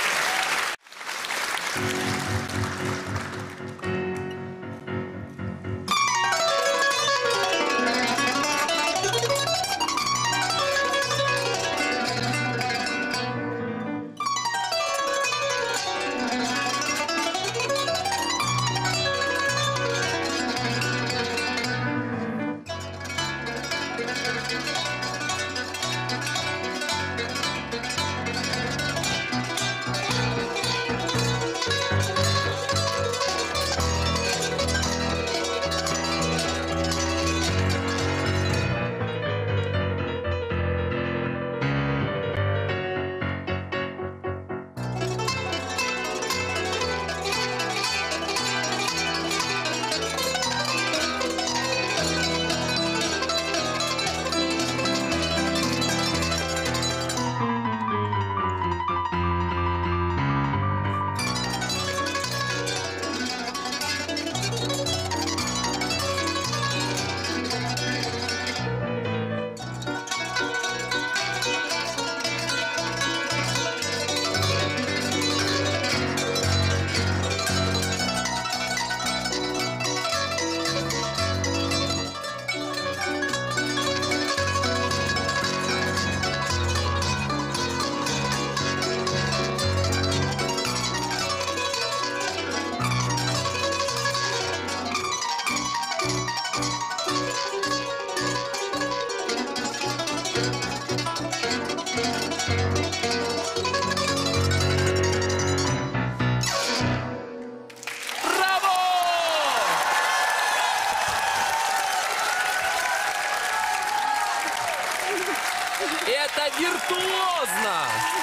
Это виртуозно!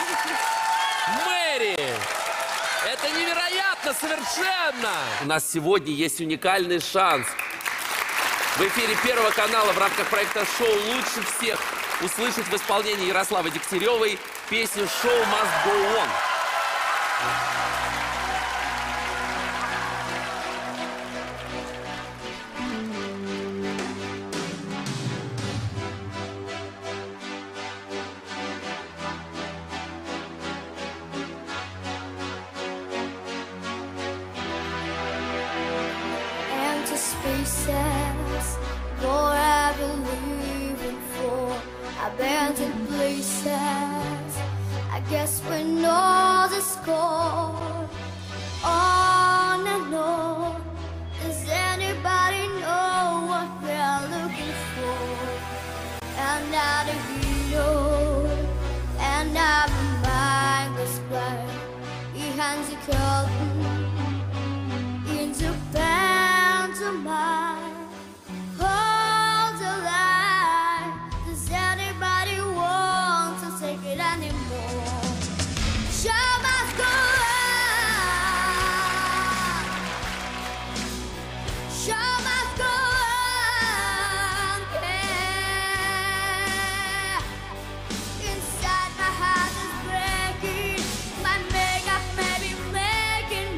Мэри! Это невероятно совершенно! У нас сегодня есть уникальный шанс. В эфире Первого канала в рамках проекта «Шоу лучше всех» услышать в исполнении Ярославы Дегтяревой песню «Show must go on». Empty spaces, forever leaving for abandoned places. I guess we know the score. On and on. Does anybody know what we're looking for? And now the hero, and now my mind was blind. Behind the curtain, into pantomime. Hold the line. Does anybody want to take it anymore? Show must go on. Show must go on. Yeah. Inside my heart is breaking. My makeup may be making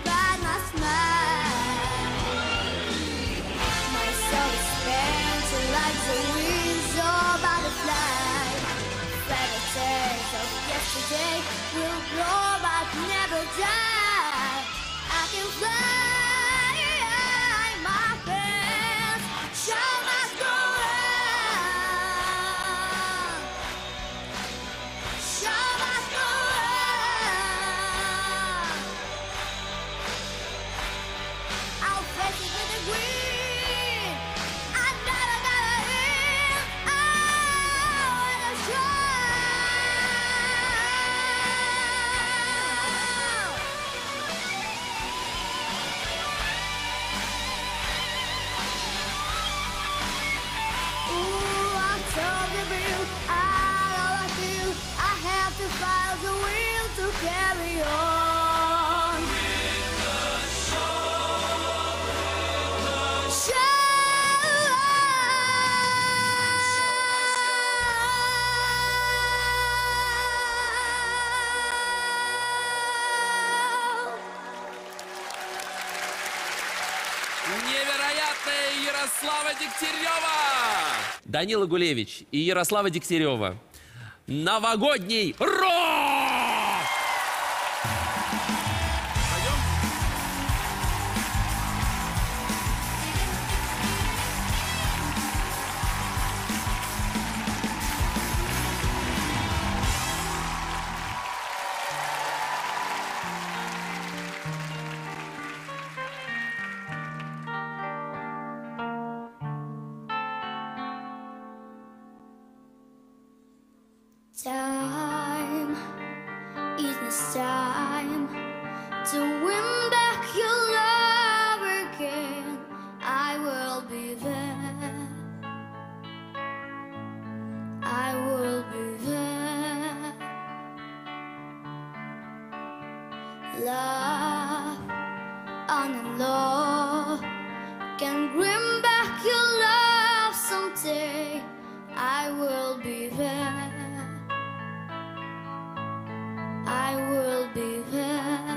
carry on. Невероятная Ярослава Дегтярева! Данила Гулевич и Ярослава Дегтярева. Новогодний рок! Time is this time to win back your love again. I will be there. I will be there. Love on the law can bring back your love someday. I will be there. I will be there.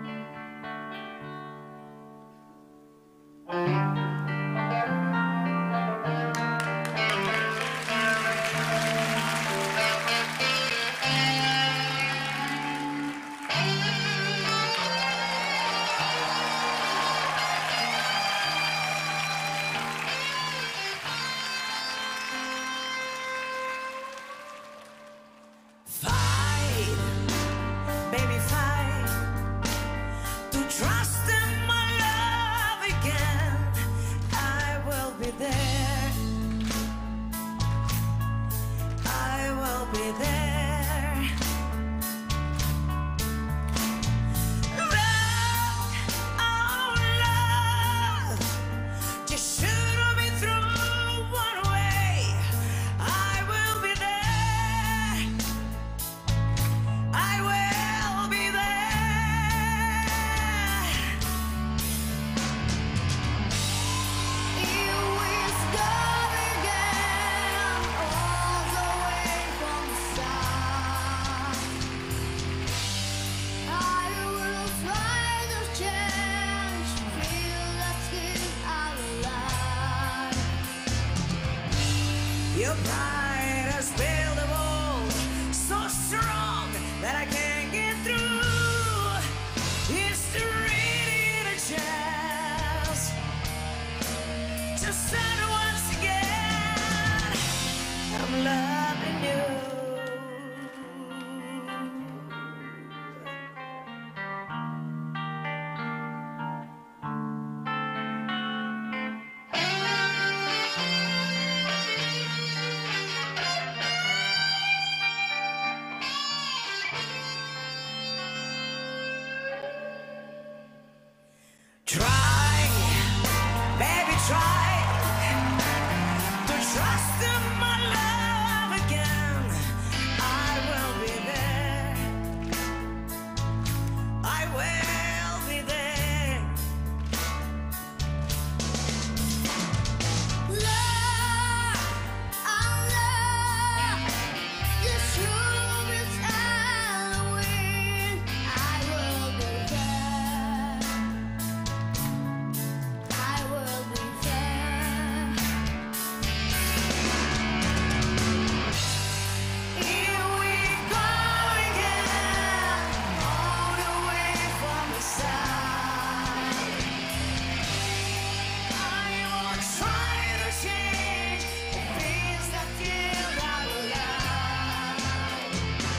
Baby, fight to trust in my love again. I will be there. I will be there. Love, oh love, just shoot me through one way. I will be there. I will. Your pride has built a wall so strong that I can't get through. It's the reading a chance to stand once again. I'm loving you. Try, baby, try to trust in my love again. I will be there. I will be there. Love, oh love, you should be Halloween. I will be there. I will be there. Here we go again, all the way from the side. I will try to change the things that feel out alive.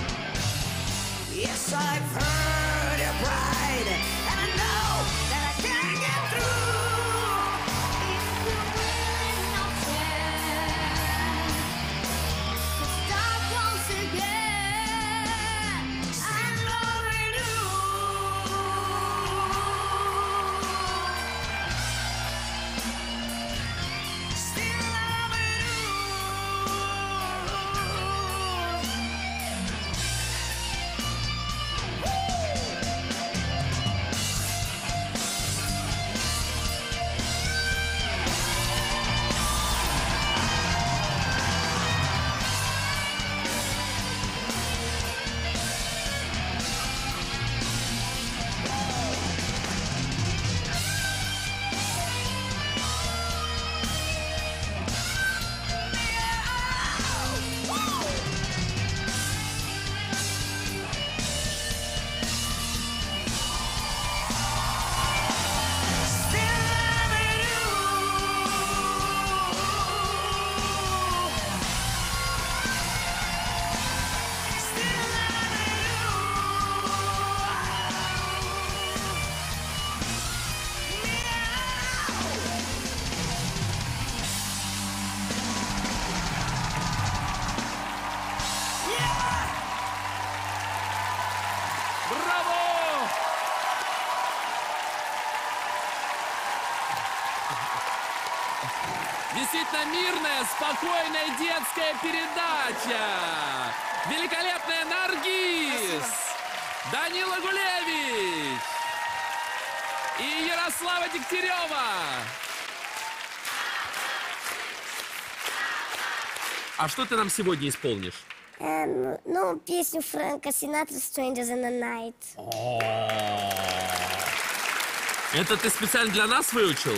Yes, I've heard your pride, and I know that I can't get through. If you're willing, I'll try to start once again. I'm loving you. Still loving you. действительно мирная, спокойная детская передача. Великолепная Наргиз, Данила Гулевич и Ярослава Дегтярева. А что ты нам сегодня исполнишь? Эм, ну, песню Фрэнка Синатра «Strangers in the Night». Это ты специально для нас выучил?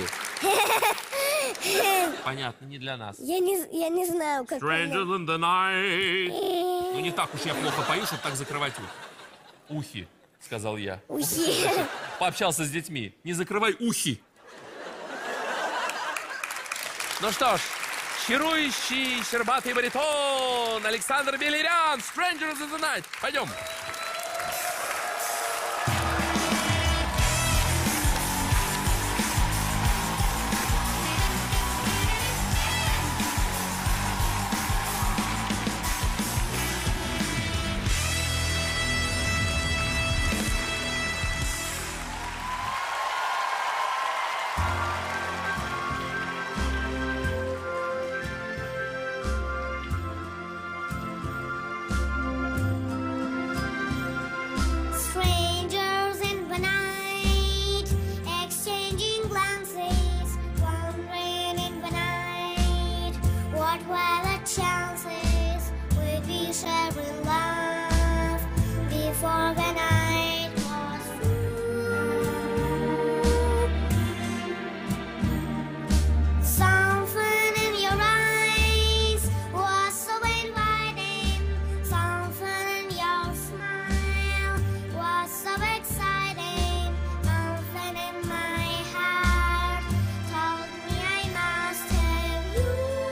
Понятно, не для нас. Я не, я не знаю, как Strangers она. in the night. Ну не так уж я плохо пою, чтобы так закрывать ухи. Ухи, сказал я. Ухи. Пообщался с детьми. Не закрывай ухи. Ну что ж, чарующий, щербатый баритон Александр Белерян, Strangers in the night. Пойдем. Strangers in the night, exchanging glances, wandering in the night. What were the chances we'd be sharing love before the night was through? Something in your eyes was so inviting. Something in your smile was so exciting. Something in my heart told me I must have you.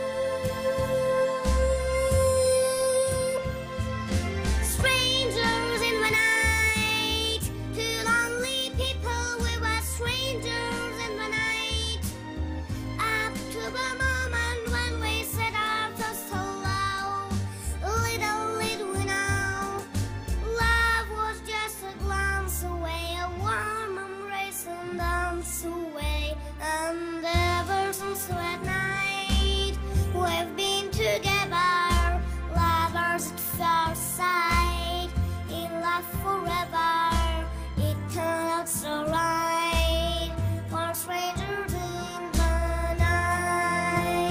Strangers in the night, two lonely people, we were strangers in the night. Up to the moment when we set our toast hello, little did we know, love was just a glance away, a warm embrace and dance away. And ever since that night, we've been together, lovers at first sight, in love forever. It turned out so right for strangers in the night.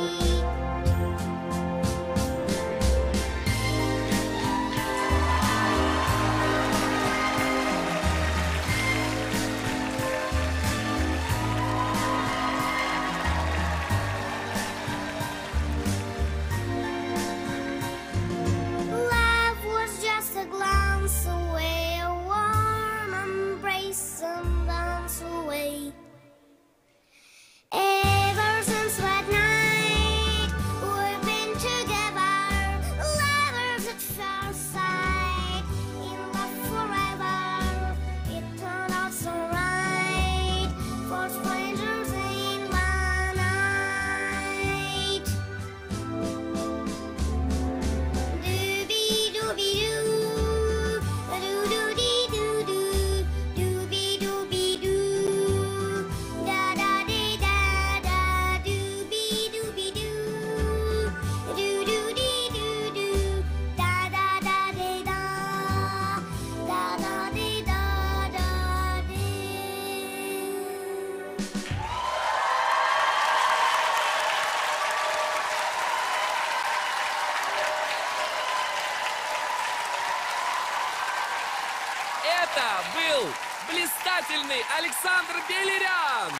Love was just a glance away, a warm embrace and dance away. Ever since that night, we've been together, lovers at first sight, in love forever. It turned out so right for strangers in the night. Doobie doobie doo, doo doo dee doo doo, doobie doobie doo, da da dee da da, doobie doobie doo, doo doo dee doo doo, da da da dee da, da da dee da da dee. Это был блистательный Александр Белерян.